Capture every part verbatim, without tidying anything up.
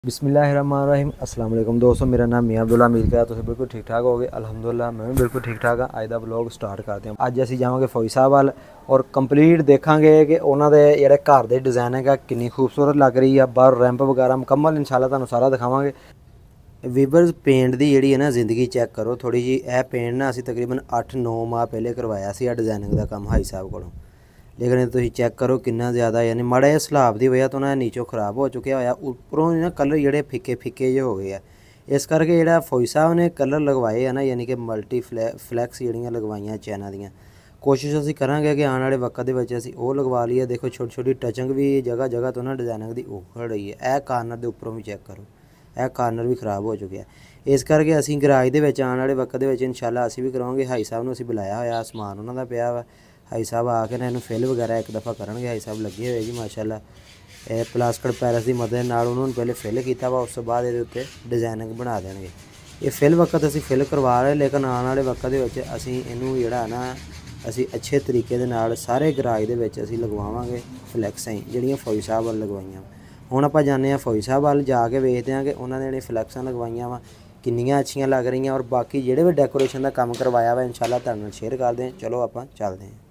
बिस्मिल्लाहिर्रहमानिर्रहीम अस्सलाम वालेकुम दोस्तों, मेरा नाम मियां अब्दुल्ला। उम्मीद करदा तुसीं बिल्कुल ठीक ठाक होगे। अल्हम्दुलिल्लाह मैं भी बिल्कुल ठीक ठाक हाँ। अज दा ब्लॉग स्टार्ट करते हैं। अज असीं जावांगे फौजी साहब वाल और कंप्लीट देखांगे कि उन्हां दे जिहड़े घर दे डिज़ाइन है कितनी खूबसूरत लग रही है। बाहर रैंप वगैरह मुकम्मल इंशाल्लाह तुहानूं सारा दिखावांगे। वीवर्स पेंट की जिहड़ी है ना जिंदगी चैक करो थोड़ी जी। यह पेंट ना असीं तकरीबन अठ नौ माह पहले करवाया सी डिज़ाइनिंग का काम हाई साहब कोलों, लेकिन तुसीं चैक करो कितना ज़्यादा यानी माड़ा जिहा सैलाब की वजह तो ना नीचों खराब हो चुके होया। उपरों ना कलर जिहड़े फिक्के फिक्के जे हो गए हैं। इस करके जिहड़ा फौजी साहब ने कलर लगवाए है ना यानी कि मल्टी फ्लै फ्लैक्स जिहड़ियां लगवाइयां चैना दियां। कोशिश असीं करांगे कि आने वाले वक्त दे विच असीं ओह लगवा लईए। देखो छोटी छोटी टचिंग भी जगह जगह तो ना डिज़ाइनिंग की उखड़ रही है। यह कार्नर के उपरों भी चैक करो, यह कार्नर भी खराब हो चुके हैं। इस करके असीं गराज दे विच आने वाले वक्त दे विच इंशाल्लाह असीं भी करवांगे। हाई साहब नूं असीं बुलाया होया, समान उन्हां दा पिया वा। हाई साहब आके ना इन्हूं फिल वगैरह एक दफ़ा करनगे। हाई साहब लगे हुए जी माशाल्लाह। यह प्लास्टिक पैरिस की मदद नाल उन्होंने पहले फिल किया वा, उस तो बाद ये उत्ते डिज़ाइनिंग बना देंगे। ये फिल वक्त असीं फिल करवा रहे, लेकिन आने वाले वक्त दे विच असीं इहनूं जिहड़ा ना असीं अच्छे तरीके दे नाल सारे गराज दे विच असीं लगवावांगे फ्लैक्सां जिहड़ियां फौजी साहब वाल लगवाइयां। हुण आपां जाने फौजी साहब वाल जाके वेखदे हां कि उन्हां ने जिहड़ियां फ्लैक्सां लगवाइयां वा किन्नियां अच्छियां लग रही और बाकी जिहड़े भी डेकोरेशन का काम करवाया वा इंशाल्लाह तुहाडे नाल शेयर करदे हां। चलो आपां चलदे हां।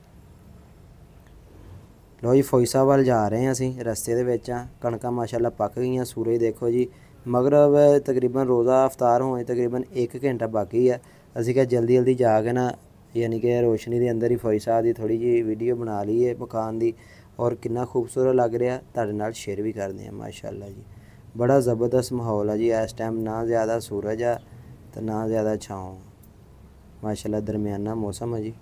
लो जी फौजी साहब वाल जा रहे हैं असीं, रस्ते दे विच आ। कणकां माशाल्लाह पक गईयां। सूरज देखो जी मगरब तकरीबन रोज़ा अफ्तार होने तकरीबन एक घंटा बाकी है। असीं क्या जल्दी जल्दी जाके ना यानी कि रोशनी के अंदर ही फौजी साहब की थोड़ी जी वीडियो बना ली है मकान की, और कितना खूबसूरत लग रहा तुहाडे नाल शेयर भी करते हैं। माशाल्लाह जी बड़ा ज़बरदस्त माहौल है जी। इस टाइम ना ज़्यादा सूरज है तो ना ज़्यादा छाँव, माशाल्लाह दरमियाना मौसम है जी।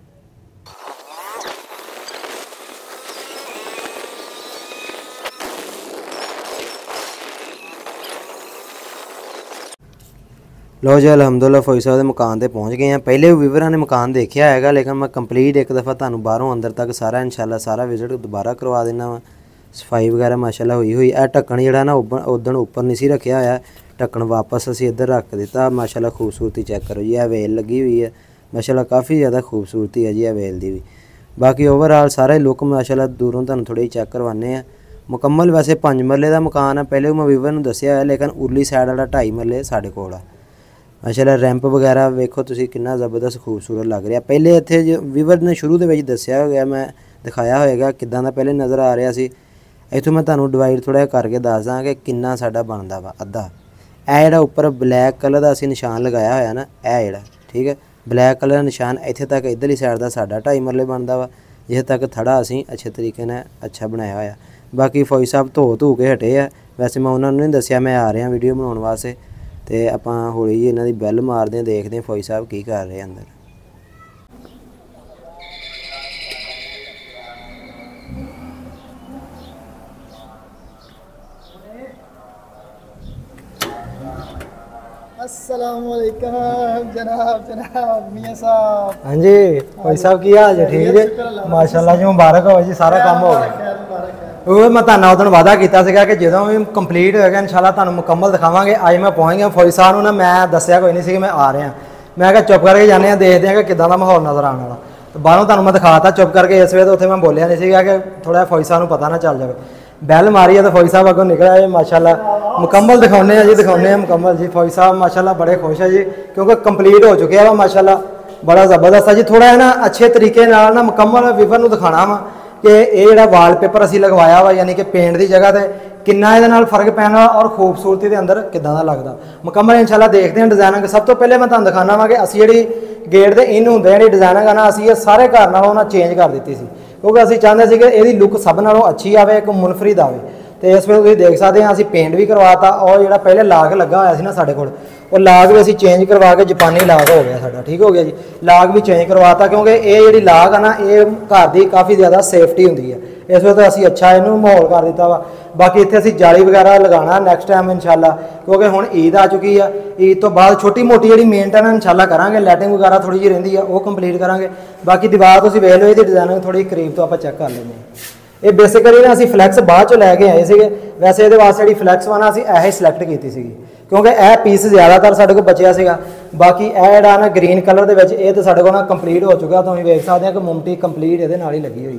लो जी अलहमदुलिल्लाह फौजी साहब के मकान पर पहुँच गए हैं। पहले व्यूवरां ने मकान देखा है, लेकिन मैं कंप्लीट एक दफ़ा तुहानूं बाहरों अंदर तक सारा इंशाल्लाह सारा विजिट दोबारा करवा देना वा। सफाई वगैरह माशाल्लाह हुई हुई है। ढक्कन जिहड़ा ना उदण उपर नहीं सी रखिया होया, ढक्कन वापस असीं इधर रख दिता। माशाल्लाह खूबसूरती चेक करो जी। यह वेल लगी हुई है माशाल्लाह, काफ़ी ज़्यादा खूबसूरती है जी यह वेल की भी। बाकी ओवरऑल सारा लुक माशाल्लाह दूरों तुहानूं थोड़ी चेक करवाने हैं। मुकम्मल वैसे पाँच मरले का मकान है। पहले मैं व्यूवर नूं दस्सिया होया, लेकिन उरली साइड वाला ढाई मरले साडे कोल आ। माशाल्लाह रैंप वगैरह वेखो तुसीं कितना ज़बरदस्त खूबसूरत लग रहा। पहले इत्थे जो व्यूवर ने शुरू दे विच दस्सिया होया, मैं दिखाया होएगा किदां दा पहले नज़र आ रहा सी। इत्थों मैं तुहानूं डिवाइड थोड़ा करके दसदा कि किन्ना साडा बनदा वा अद्धा। यह जिहड़ा उपर ब्लैक कलर का असीं निशान लगाया होया ना, यह जिहड़ा ठीक है ब्लैक कलर का निशान इत्थे तक इधरली साइड का साडा ढाई मरले बनदा वा, जिथे तक थड़ा असीं अच्छे तरीके नाल अच्छा बनाया होया। बाकी फौजी साहब धो धो के हटे आ। वैसे मैं उन्होंने नहीं दस्सिया मैं आ रहा वीडियो बनाने वास्ते, तो आपां हौली जी इन्हां दी बैल मारदे देखते हैं फौजी साहब की कर रहे अंदर। अस्सलामुअलैकुम जनाब जनाब मियां साहब। हाँ जी फौजी साहब की हाल है? ठीक है माशाल्लाह जी, मुबारक हो जी। सारा काम हो गया। वो मैं तुहानूं उदण वादा कीता सीगा कि जदों भी कंप्लीट होएगा इंशाल्लाह तुहानूं मुकम्मल दिखावांगे। अज मैं पहुँच गया। फौजी साहब नूं ना मैं दस्सिया कोई नहीं सी कि मैं आ रहा। मैं क्या चुप करके जाने देखते हैं कि किदां दा माहौल नज़र आने वाला। तो बाहरों तुहानूं मैं दिखाता चुप करके। इस वे तो उत्थे मैं बोलिया नहीं सीगा कि थोड़ा फौजी साहब नूं पता ना चल जाए। बैल मारी है तो फौजी साहब अगों निकल आए माशाल्लाह। मुकम्मल दिखाने जी दिखाने मुकम्मल जी। फौजी साहब माशाल्लाह बड़े खुश है जी, क्योंकि कंप्लीट हो चुके हैं माशाल्लाह। बड़ा ज़बरदस्त है जी। थोड़ा है ना अच्छे तरीके नाल ना मुकम्मल व्यूवर नूं दिखाना वा कि ये जिहड़ा वालपेपर असीं लगवाया वा यानी कि पेंट की जगह पर किन्ना इहदे नाल फर्क पैना और खूबसूरती के अंदर किदां दा लगदा मुकम्मल इंशाल्लाह देखते हैं डिज़ाइनिंग। सब तो पहले मैं तुहानूं दिखाना वा कि असीं जिहड़ी गेट दे इन हुंदे जिहड़ी डिज़ाइनिंग है ना असीं ये सारे घर नालों ना चेंज कर दित्ती सी, क्योंकि असीं चाहते सी कि इहदी लुक सब नालों अच्छी आवे, एक मुनफरिद आवे। तो इस वे तुसीं देख सकते हैं असीं पेंट भी करवाता, और जिहड़ा पहले लाग लगा होया सी ना साडे कोल वो लाग भी असीं चेंज करवा के जापानी लाग हो गया साडा। ठीक हो गया जी, लाग भी चेंज करवाता, क्योंकि ये जिहड़ी लाग है ना ये घर की काफ़ी ज़्यादा सेफ्टी हुंदी है। इस वजह असीं अच्छा इनू माहौल कर दिता वा। बाकी इत्थे असीं जाली वगैरह लगाना नैक्सट टाइम इंशाल्लाह, क्योंकि हुण ईद आ चुकी है। ईद तो बाद छोटी मोटी जिहड़ी मेनटेन इंशाल्लाह करांगे, लाइटिंग वगैरह थोड़ी जी रहिंदी है वो कंप्लीट करांगे। बाकी दीवार तुसीं वेख लो, इहदी डिज़ाइनिंग थोड़ी करीब तो आपां चैक कर लैंदे हां। ये बेसिकली ना असीं फ्लैक्स बाद चों लैके आए सीगे। वैसे ये वास्ते जिहड़ी फ्लैक्स वा ना असीं ऐ सिलेक्ट कीती सीगी, क्योंकि यह पीस ज़्यादातर साडे कोल बचिया सीगा। बाकी यह जिहड़ा ना ग्रीन कलर दे विच ये तो साडे कोल ना कंप्लीट हो चुका। तुसीं वेख सकदे हो कि मुमटी कंप्लीट इहदे नाल ही लगी हुई है।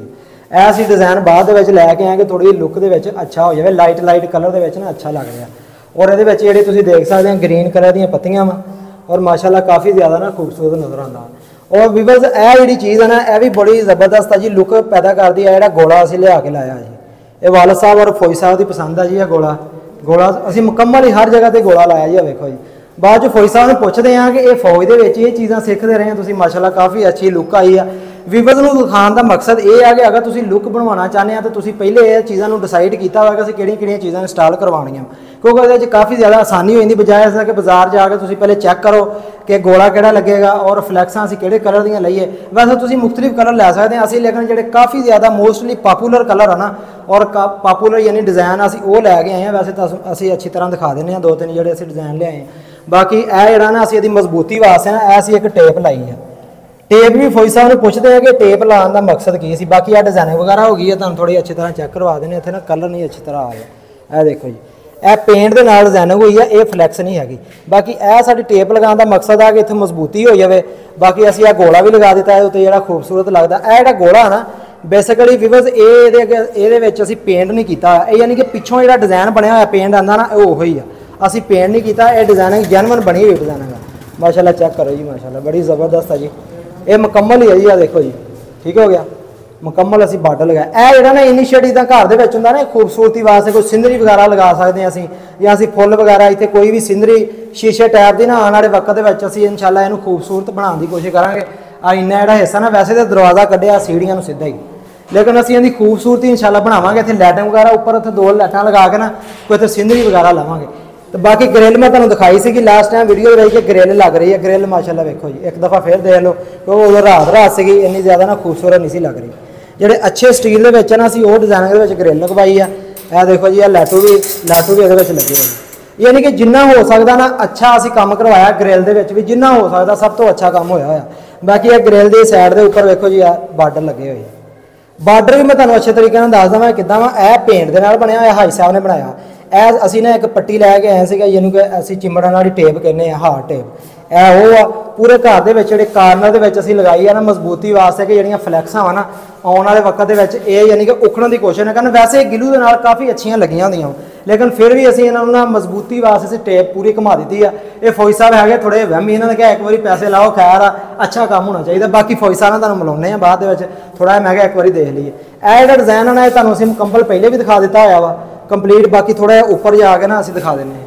ਇਹ ਅਸੀਂ ਡਿਜ਼ਾਈਨ ਬਾਅਦ ਦੇ ਵਿੱਚ ਲੈ ਕੇ ਆਏ ਕਿ ਥੋੜੀ ਲੁੱਕ ਦੇ ਵਿੱਚ ਅੱਛਾ ਹੋ ਜਾਵੇ, ਲਾਈਟ ਲਾਈਟ ਕਲਰ ਦੇ ਵਿੱਚ ਨਾ ਅੱਛਾ ਲੱਗ ਰਿਹਾ। ਔਰ ਇਹਦੇ ਵਿੱਚ ਜਿਹੜੇ ਤੁਸੀਂ ਦੇਖ ਸਕਦੇ ਹੋ ਗ੍ਰੀਨ ਕਲਰ ਦੀਆਂ ਪੱਤੀਆਂ ਵਾ ਔਰ ਮਾਸ਼ਾਅੱਲਾ ਕਾਫੀ ਜ਼ਿਆਦਾ ਨਾ ਖੂਬਸੂਰਤ ਨਜ਼ਰ ਆਉਂਦਾ। ਔਰ ਵੀਵਰਸ ਇਹ ਜਿਹੜੀ ਚੀਜ਼ ਹੈ ਨਾ ਇਹ ਵੀ ਬੜੀ ਜ਼ਬਰਦਸਤ ਹੈ ਜੀ, ਲੁੱਕ ਪੈਦਾ ਕਰਦੀ ਹੈ। ਜਿਹੜਾ ਗੋਲਾ ਅਸੀਂ ਲਿਆ ਕੇ ਲਾਇਆ ਜੀ, ਇਹ ਵਾਲਦ ਸਾਹਿਬ ਔਰ ਫੌਜੀ ਸਾਹਿਬ ਦੀ ਪਸੰਦ ਆ ਜੀ। ਇਹ ਗੋਲਾ ਗੋਲਾ ਅਸੀਂ ਮੁਕੰਮਲ ਹੀ ਹਰ ਜਗ੍ਹਾ ਤੇ ਗੋਲਾ ਲਾਇਆ ਜੀ। ਵੇਖੋ ਜੀ, ਬਾਅਦ ਚ ਫੌਜੀ ਸਾਹਿਬ ਨੂੰ ਪੁੱਛਦੇ ਆ ਕਿ ਇਹ ਫੌਜ ਦੇ ਵਿੱਚ ਇਹ ਚੀਜ਼ਾਂ ਸਿੱਖਦੇ ਰਹੇ ਤੁਸੀਂ, ਮਾਸ਼ਾਅੱਲਾ ਕਾਫੀ ਅੱਛੀ ਲੁੱਕ ਆਈ ਆ। ਵੀਵਰਸ ਨੂੰ ਦਿਖਾਉਣ ਦਾ ਮਕਸਦ ਇਹ ਆ ਕਿ ਅਗਰ ਤੁਸੀਂ ਲੁੱਕ ਬਣਵਾਉਣਾ ਚਾਹੁੰਦੇ ਆ ਤਾਂ ਤੁਸੀਂ ਪਹਿਲੇ ਇਹ ਚੀਜ਼ਾਂ ਨੂੰ ਡਿਸਾਈਡ ਕੀਤਾ ਹੋਇਆ ਕਿ ਅਸੀਂ ਕਿਹੜੀਆਂ ਕਿਹੜੀਆਂ ਚੀਜ਼ਾਂ ਇੰਸਟਾਲ ਕਰਵਾਉਣੀਆਂ, ਕਿਉਂਕਿ ਉਹਦੇ ਵਿੱਚ ਕਾਫੀ ਜ਼ਿਆਦਾ ਆਸਾਨੀ ਹੋ ਜਾਂਦੀ। ਬਜਾਏ ਇਸ ਕਿ ਬਾਜ਼ਾਰ ਜਾ ਕੇ ਤੁਸੀਂ ਪਹਿਲੇ ਚੈੱਕ ਕਰੋ ਕਿ ਗੋਲਾ ਕਿਹੜਾ ਲੱਗੇਗਾ ਔਰ ਫਲੈਕਸਾਂ ਅਸੀਂ ਕਿਹੜੇ ਕਲਰ ਦੀਆਂ ਲਈਏ। ਵੈਸੇ ਤੁਸੀਂ ਮੁਖਤਲਿਫ ਕਲਰ ਲੈ ਸਕਦੇ ਹਾਂ ਅਸੀਂ, ਲੇਕਿਨ ਜਿਹੜੇ ਕਾਫੀ ਜ਼ਿਆਦਾ ਮੋਸਟਲੀ ਪਾਪੂਲਰ ਕਲਰ ਆ ਨਾ ਔਰ ਪਾਪੂਲਰ ਯਾਨੀ ਡਿਜ਼ਾਈਨ ਅਸੀਂ ਉਹ ਲੈ ਕੇ ਆਏ ਹਾਂ। ਵੈਸੇ ਤਾਂ ਅਸੀਂ ਅੱਛੀ ਤਰ੍ਹਾਂ ਦਿਖਾ ਦਿੰਦੇ ਹਾਂ ਦੋ ਤਿੰਨ ਜਿਹੜੇ ਅਸੀਂ ਡਿਜ਼ਾਈਨ ਲਿਆਏ। ਬਾਕੀ ਇਹ ਜਿਹੜਾ ਨਾ ਅਸੀਂ ਇਹਦੀ ਮਜ਼ਬੂਤੀ ਵਾਸਤੇ ਨਾ ਇਹ ਅਸੀਂ ਇੱਕ ਟੇਪ ਲਾਈ ਆ। ਟੇਪ ਵੀ ਫੌਜੀ ਸਾਹਿਬ ਨੂੰ ਪੁੱਛਦੇ ਆ ਕਿ ਟੇਪ ਲਾਉਣ ਦਾ ਮਕਸਦ ਕੀ ਸੀ। ਬਾਕੀ ਆ ਡਿਜ਼ਾਈਨਿੰਗ ਵਗੈਰਾ ਹੋ ਗਈ ਹੈ, ਤੁਹਾਨੂੰ ਥੋੜੀ ਅੱਛੀ ਤਰ੍ਹਾਂ ਚੈੱਕ ਕਰਵਾ ਦਿੰਦੇ। ਇੱਥੇ ਨਾ ਕਲਰ ਨਹੀਂ ਅੱਛੀ ਤਰ੍ਹਾਂ ਆ ਰਿਹਾ। ਇਹ ਦੇਖੋ ਜੀ, ਇਹ ਪੇਂਟ ਦੇ ਨਾਲ ਡਿਜ਼ਾਈਨਿੰਗ ਹੋਈ ਹੈ, ਇਹ ਫਲੈਕਸ ਨਹੀਂ ਹੈਗੀ। ਬਾਕੀ ਇਹ ਸਾਡੀ ਟੇਪ ਲਗਾਉਣ ਦਾ ਮਕਸਦ ਆ ਕਿ ਇੱਥੇ ਮਜ਼ਬੂਤੀ ਹੋ ਜਾਵੇ। ਬਾਕੀ ਅਸੀਂ ਇਹ ਗੋਲਾ ਵੀ ਲਗਾ ਦਿੱਤਾ ਇਹਦੇ ਉੱਤੇ ਜਿਹੜਾ ਖੂਬਸੂਰਤ ਲੱਗਦਾ। ਇਹ ਜਿਹੜਾ ਗੋਲਾ ਨਾ ਬੇਸਿਕਲੀ ਵੀਵਰਸ ਇਹ ਇਹਦੇ ਅੱਗੇ ਇਹਦੇ ਵਿੱਚ ਅਸੀਂ ਪੇਂਟ ਨਹੀਂ ਕੀਤਾ ਹੋਇਆ। ਇਹ ਯਾਨੀ ਕਿ ਪਿੱਛੋਂ ਜਿਹੜਾ ਡਿਜ਼ਾਈਨ ਬਣਿਆ ਹੋਇਆ ਪੇਂਟ ਆਉਂਦਾ ਨਾ ਉਹ ਹੀ ਆ, ਅਸੀਂ ਪੇਂਟ ਨਹੀਂ ਕੀਤਾ। ਇਹ ਡਿਜ਼ਾਈਨਿੰਗ ਜੈਨੂਅਨ ਬਣੀ ਹੋਈ ਡਿਜ਼ਾਈਨਿੰਗ ਆ। ਮਾਸ਼ਾਅੱਲਾ ਚੈੱਕ ਕਰੋ ਜੀ, ਮਾਸ਼ਾਅੱਲਾ ਬੜੀ ਜ਼ਬਰਦਸਤ ਹੈ ਜੀ। ਇਹ ਮੁਕੰਮਲ ਹੀ ਹੈ ਜੀ। ਆ ਦੇਖੋ ਜੀ, ਠੀਕ ਹੋ ਗਿਆ ਮੁਕੰਮਲ। ਅਸੀਂ ਬਾਰਡਰ ਲਗਾਇਆ। ਇਹ ਜਿਹੜਾ ਨਾ ਇਨੀਸ਼ੀਏਟਿਵ ਦਾ ਘਰ ਦੇ ਵਿੱਚ ਹੁੰਦਾ ਨਾ ਖੂਬਸੂਰਤੀ ਵਾਸਤੇ ਕੋਈ ਸਿੰਦਰੀ ਵਗੈਰਾ ਲਗਾ ਸਕਦੇ ਹਾਂ ਅਸੀਂ, ਜਾਂ ਅਸੀਂ ਫੁੱਲ ਵਗੈਰਾ ਇੱਥੇ ਕੋਈ ਵੀ ਸਿੰਦਰੀ ਸ਼ੀਸ਼ੇ ਟਾਇਪ ਦੀ ਨਾ ਆਉਣ ਵਾਲੇ ਵਕਤ ਦੇ ਵਿੱਚ ਅਸੀਂ ਇਨਸ਼ਾਅੱਲਾ ਇਹਨੂੰ ਖੂਬਸੂਰਤ ਬਣਾਉਣ ਦੀ ਕੋਸ਼ਿਸ਼ ਕਰਾਂਗੇ। ਆ ਇੰਨਾ ਜਿਹੜਾ ਹਿੱਸਾ ਨਾ ਵੈਸੇ ਤਾਂ ਦਰਵਾਜ਼ਾ ਕੱਢਿਆ ਸੀੜੀਆਂ ਨੂੰ ਸਿੱਧਾ ਹੀ, ਲੇਕਿਨ ਅਸੀਂ ਇਹਦੀ ਖੂਬਸੂਰਤੀ ਇਨਸ਼ਾਅੱਲਾ ਬਣਾਵਾਂਗੇ। ਇੱਥੇ ਲਾਈਟਿੰਗ ਵਗੈਰਾ ਉੱਪਰ ਉੱਥੇ ਦੋ ਲਾਈਟਾਂ ਲਗਾ ਕੇ ਨਾ ਕੋਈ ਇੱਥੇ ਸਿੰਦਰੀ ਵਗੈਰਾ ਲਾਵਾਂਗੇ। ਤੇ ਬਾਕੀ ਗ੍ਰਿਲ ਮੈਂ ਤੁਹਾਨੂੰ ਦਿਖਾਈ ਸੀ ਕਿ ਲਾਸਟ ਟਾਈਮ ਵੀਡੀਓ ਦੇ ਵਿੱਚ ਕਿ ਗ੍ਰਿਲ ਲੱਗ ਰਹੀ ਹੈ। ਗ੍ਰਿਲ ਮਾਸ਼ਾਅੱਲਾ ਵੇਖੋ ਜੀ, ਇੱਕ ਦਫਾ ਫਿਰ ਦੇਖ ਲਓ ਕਿਉਂਕਿ ਉਦੋਂ ਰਾਤ ਰਾਤ ਸੀਗੀ, ਇੰਨੀ ਜ਼ਿਆਦਾ ਨਾ ਖੂਬਸੂਰਤ ਨਹੀਂ ਸੀ ਲੱਗ ਰਹੀ। ਜਿਹੜੇ ਅੱਛੇ ਸਟੀਲ ਦੇ ਵਿੱਚ ਨਾ ਅਸੀਂ ਉਹ ਡਿਜ਼ਾਈਨਿੰਗ ਦੇ ਵਿੱਚ ਗ੍ਰਿਲ ਲਗਵਾਈ ਆ। ਇਹ ਦੇਖੋ ਜੀ, ਇਹ ਲੈਟੂ ਵੀ ਲੈਟੂ ਵੀ ਇਹਦੇ ਵਿੱਚ ਲੱਗੇ ਹੋਏ। ਯਾਨੀ ਕਿ ਜਿੰਨਾ ਹੋ ਸਕਦਾ ਨਾ ਅੱਛਾ ਅਸੀਂ ਕੰਮ ਕਰਵਾਇਆ ਗ੍ਰਿਲ ਦੇ ਵਿੱਚ ਵੀ, ਜਿੰਨਾ ਹੋ ਸਕਦਾ ਸਭ ਤੋਂ ਅੱਛਾ ਕੰਮ ਹੋਇਆ ਹੋਇਆ। ਬਾਕੀ ਇਹ ਗ੍ਰਿਲ ਦੀ ਸਾਈਡ ਦੇ ਉੱਪਰ ਵੇਖੋ ਜੀ, ਆ ਬਾਰਡਰ ਲੱਗੇ ਹੋਏ। ਬਾਰਡਰ ਵੀ ਮੈਂ ਤੁਹਾਨੂੰ ਅੱਛੇ ਤਰੀਕੇ ਨਾਲ ਦੱਸ ਦਵਾਂ ਕਿੱਦਾਂ ਵਾ। ਇਹ ਪੇਂਟ ਦੇ ਨਾਲ ਬਣਿਆ ਹੋਇਆ, ਹਾਈ ਸਾਹਿਬ ਨੇ ਬਣਾਇਆ। ਇਹ ਅਸੀਂ ਨਾ ਇੱਕ ਪੱਟੀ ਲੈ ਕੇ ਆਏ ਸੀਗਾ, ਯਾਨੀ ਕਿ ਅਸੀਂ ਚਿੰਬੜਨ ਵਾਲੀ ਟੇਪ ਕਹਿੰਦੇ ਆ, ਹਾਰ ਟੇਪ। ਇਹ ਉਹ ਆ ਪੂਰੇ ਘਰ ਦੇ ਵਿੱਚ ਜਿਹੜੇ ਕਾਰਨਰ ਦੇ ਵਿੱਚ ਅਸੀਂ ਲਗਾਈ ਆ ਨਾ ਮਜ਼ਬੂਤੀ ਵਾਸਤੇ ਕਿ ਜਿਹੜੀਆਂ ਫਲੈਕਸਾਂ ਵਾ ਨਾ ਆਉਣ ਵਾਲੇ ਵਕਤ ਦੇ ਵਿੱਚ ਇਹ ਯਾਨੀ ਕਿ ਉਖੜਨ ਦੀ ਕੋਸ਼ਿਸ਼ ਨਾ ਕਰਨ। ਵੈਸੇ ਗਿਲੂ ਦੇ ਨਾਲ ਕਾਫੀ ਅੱਛੀਆਂ ਲੱਗੀਆਂ ਹੁੰਦੀਆਂ, ਲੇਕਿਨ ਫਿਰ ਵੀ ਅਸੀਂ ਇਹਨਾਂ ਨੂੰ ਨਾ ਮਜ਼ਬੂਤੀ ਵਾਸਤੇ ਅਸੀਂ ਟੇਪ ਪੂਰੀ ਘੁਮਾ ਦਿੱਤੀ ਆ। ਇਹ ਫੌਜੀ ਸਾਹਿਬ ਹੈਗੇ ਥੋੜੇ ਵਹਿਮੀ, ਇਹਨਾਂ ਨੇ ਕਿਹਾ ਇੱਕ ਵਾਰੀ ਪੈਸੇ ਲਾਓ, ਖੈਰ ਆ ਅੱਛਾ ਕੰਮ ਹੋਣਾ ਚਾਹੀਦਾ। ਬਾਕੀ ਫੌਜੀ ਸਾਹਿਬ ਨਾਲ ਤੁਹਾਨੂੰ ਮਿਲਾਉਂਦੇ ਆ ਬਾਅਦ ਦੇ ਵਿੱਚ, ਥੋੜਾ ਮੈਂ ਕਿਹਾ ਇੱਕ ਵਾਰੀ ਦੇਖ ਲਈਏ। ਇਹ ਜਿਹੜਾ ਡਿਜ਼ਾਈਨ ਆਣਾ ਇਹ ਤੁਹਾਨੂੰ ਅਸੀਂ ਮੁਕੰਮਲ ਪਹਿਲੇ ਵੀ ਦਿਖਾ ਦਿੱਤਾ ਹੋਇਆ ਵਾ ਕੰਪਲੀਟ। ਬਾਕੀ ਥੋੜਾ ਜਿਹਾ ਉੱਪਰ ਜਾ ਕੇ ਨਾ ਅਸੀਂ ਦਿਖਾ ਦਿੰਦੇ ਹਾਂ।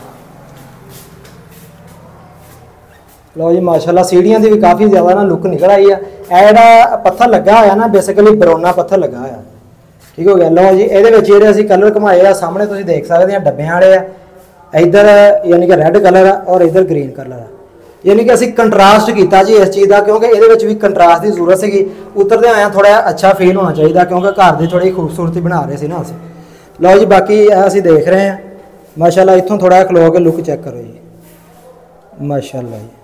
ਲਓ ਜੀ ਮਾਸ਼ਾਅੱਲਾ, ਸੀੜੀਆਂ ਦੀ ਵੀ ਕਾਫੀ ਜ਼ਿਆਦਾ ਨਾ ਲੁੱਕ ਨਿਕਲ ਆਈ ਆ। ਇਹ ਜਿਹੜਾ ਪੱਥਰ ਲੱਗਾ ਹੋਇਆ ਨਾ ਬੇਸਿਕਲੀ ਬਰੋਨਾ ਪੱਥਰ ਲੱਗਾ ਹੋਇਆ, ਠੀਕ ਹੋ ਗਿਆ। ਲਓ ਜੀ, ਇਹਦੇ ਵਿੱਚ ਜਿਹੜੇ ਅਸੀਂ ਕਲਰ ਘੁਮਾਏ ਆ ਸਾਹਮਣੇ ਤੁਸੀਂ ਦੇਖ ਸਕਦੇ ਆ, ਡੱਬਿਆਂ ਵਾਲੇ ਆ। ਇੱਧਰ ਯਾਨੀ ਕਿ ਰੈੱਡ ਕਲਰ ਆ ਔਰ ਇੱਧਰ ਗ੍ਰੀਨ ਕਲਰ ਆ। ਯਾਨੀ ਕਿ ਅਸੀਂ ਕੰਟਰਾਸਟ ਕੀਤਾ ਜੀ ਇਸ ਚੀਜ਼ ਦਾ, ਕਿਉਂਕਿ ਇਹਦੇ ਵਿੱਚ ਵੀ ਕੰਟਰਾਸਟ ਦੀ ਜ਼ਰੂਰਤ ਸੀਗੀ। ਉਤਰਦੇ ਆਇਆ ਥੋੜਾ ਜਿਹਾ ਅੱਛਾ ਫੀਲ ਹੋਣਾ ਚਾਹੀਦਾ, ਕਿਉਂਕਿ ਘਰ ਦੀ ਥੋੜੀ ਖੂਬਸੂਰਤੀ ਬਣਾ ਰਹੇ ਸੀ ਨਾ ਅਸੀਂ। ਲਓ ਜੀ, ਬਾਕੀ ਇਹ ਅਸੀਂ ਦੇਖ ਰਹੇ ਹਾਂ ਮਾਸ਼ਾਅੱਲਾ। ਇੱਥੋਂ ਥੋੜਾ ਜਿਹਾ ਖਲੋ ਕੇ ਲੁੱਕ ਚੈੱਕ ਕਰੋ ਜੀ, ਮਾਸ਼ਾਅੱਲਾ ਜੀ।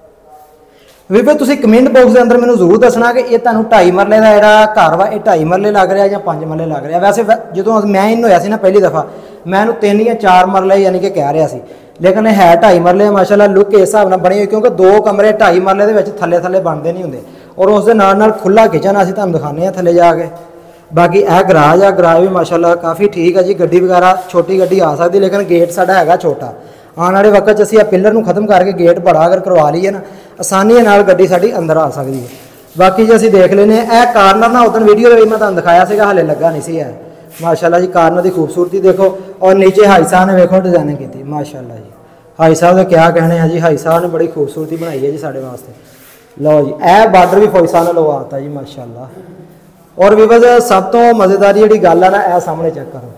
ਵੀਰ ਤੁਸੀਂ ਕਮੈਂਟ ਬਾਕਸ ਦੇ ਅੰਦਰ ਮੈਨੂੰ ਜ਼ਰੂਰ ਦੱਸਣਾ ਕਿ ਇਹ ਤੁਹਾਨੂੰ ਢਾਈ ਮਰਲੇ ਦਾ ਜਿਹੜਾ ਘਰ ਵਾ ਇਹ ਢਾਈ ਮਰਲੇ ਲੱਗ ਰਿਹਾ ਜਾਂ ਪੰਜ ਮਰਲੇ ਲੱਗ ਰਿਹਾ। ਵੈਸੇ ਜਦੋਂ ਮੈਂ ਇਹਨੂੰ ਹੋਇਆ ਸੀ ਨਾ ਪਹਿਲੀ ਦਫਾ, ਮੈਂ ਇਹਨੂੰ ਤਿੰਨ ਜਾਂ ਚਾਰ ਮਰਲੇ ਯਾਨੀ ਕਿ ਕਹਿ ਰਿਹਾ ਸੀ, ਲੇਕਿਨ ਇਹ ਹੈ ਢਾਈ ਮਰਲੇ। ਮਾਸ਼ਾਅੱਲਾ ਲੁੱਕ ਇਸ ਹਿਸਾਬ ਨਾਲ ਬਣੀ ਹੋਈ, ਕਿਉਂਕਿ ਦੋ ਕਮਰੇ ਢਾਈ ਮਰਲੇ ਦੇ ਵਿੱਚ ਥੱਲੇ ਥੱਲੇ ਬਣਦੇ ਨਹੀਂ ਹੁੰਦੇ। ਔਰ ਉਸ ਦੇ ਨਾਲ ਨਾਲ ਖੁੱਲਾ ਕਿਚਨ ਅਸੀਂ ਤੁਹਾਨੂੰ ਦਿਖਾਉਂਦੇ ਹਾਂ ਥੱਲੇ ਜਾ ਕੇ। ਬਾਕੀ ਇਹ ਗਰਾਜ ਆ, ਗਰਾਜ ਵੀ ਮਾਸ਼ਾਅੱਲਾ ਕਾਫੀ ਠੀਕ ਹੈ ਜੀ। ਗੱਡੀ ਵਗੈਰਾ ਛੋਟੀ ਗੱਡੀ ਆ ਸਕਦੀ, ਲੇਕਿਨ ਗੇਟ ਸਾਡਾ ਹੈਗਾ ਛੋਟਾ। ਆਉਣ ਵਾਲੇ ਵਕਤ 'ਚ ਅਸੀਂ ਇਹ ਪਿੱਲਰ ਨੂੰ ਖਤਮ ਕਰਕੇ ਗੇਟ ਬੜਾ ਅਗਰ ਕਰਵਾ ਲਈਏ ਨਾ, ਆਸਾਨੀ ਨਾਲ ਗੱਡੀ ਸਾਡੀ ਅੰਦਰ ਆ ਸਕਦੀ ਹੈ। ਬਾਕੀ ਜੇ ਅਸੀਂ ਦੇਖ ਲੈਂਦੇ ਹਾਂ, ਇਹ ਕਾਰਨਰ ਨਾ ਉਦੋਂ ਵੀਡੀਓ ਦੇ ਵਿੱਚ ਮੈਂ ਤੁਹਾਨੂੰ ਦਿਖਾਇਆ ਸੀਗਾ, ਹਾਲੇ ਲੱਗਾ ਨਹੀਂ ਸੀ। ਹੈ ਮਾਸ਼ਾਅੱਲਾ ਜੀ, ਕਾਰਨਰ ਦੀ ਖੂਬਸੂਰਤੀ ਦੇਖੋ। ਔਰ ਨੀਚੇ ਹਾਈ ਸਾਹਿਬ ਨੇ ਵੇਖੋ ਡਿਜ਼ਾਈਨਿੰਗ ਕੀਤੀ, ਮਾਸ਼ਾਅੱਲਾ ਜੀ। ਹਾਈ ਸਾਹਿਬ ਦਾ ਕਿਆ ਕਹਿਣੇ ਆ ਜੀ, ਹਾਈ ਸਾਹਿਬ ਨੇ ਬੜੀ ਖੂਬਸੂਰਤੀ ਬਣਾਈ ਹੈ ਜੀ ਸਾਡੇ ਵਾਸਤੇ। ਲਓ ਜੀ, ਇਹ ਬਾਰਡਰ ਵੀ ਫੌਜੀ ਸਾਹਿਬ ਨੇ ਲਗਵਾਤਾ ਜੀ, ਮਾਸ਼ਾਅੱਲਾ। ਔਰ ਵੀਵਰਸ ਸਭ ਤੋਂ ਮਜ਼ੇਦਾਰੀ ਜਿਹੜੀ ਗੱਲ ਆ ਨਾ, ਇਹ ਸਾਹਮਣੇ ਚੈੱਕ ਕਰੋ।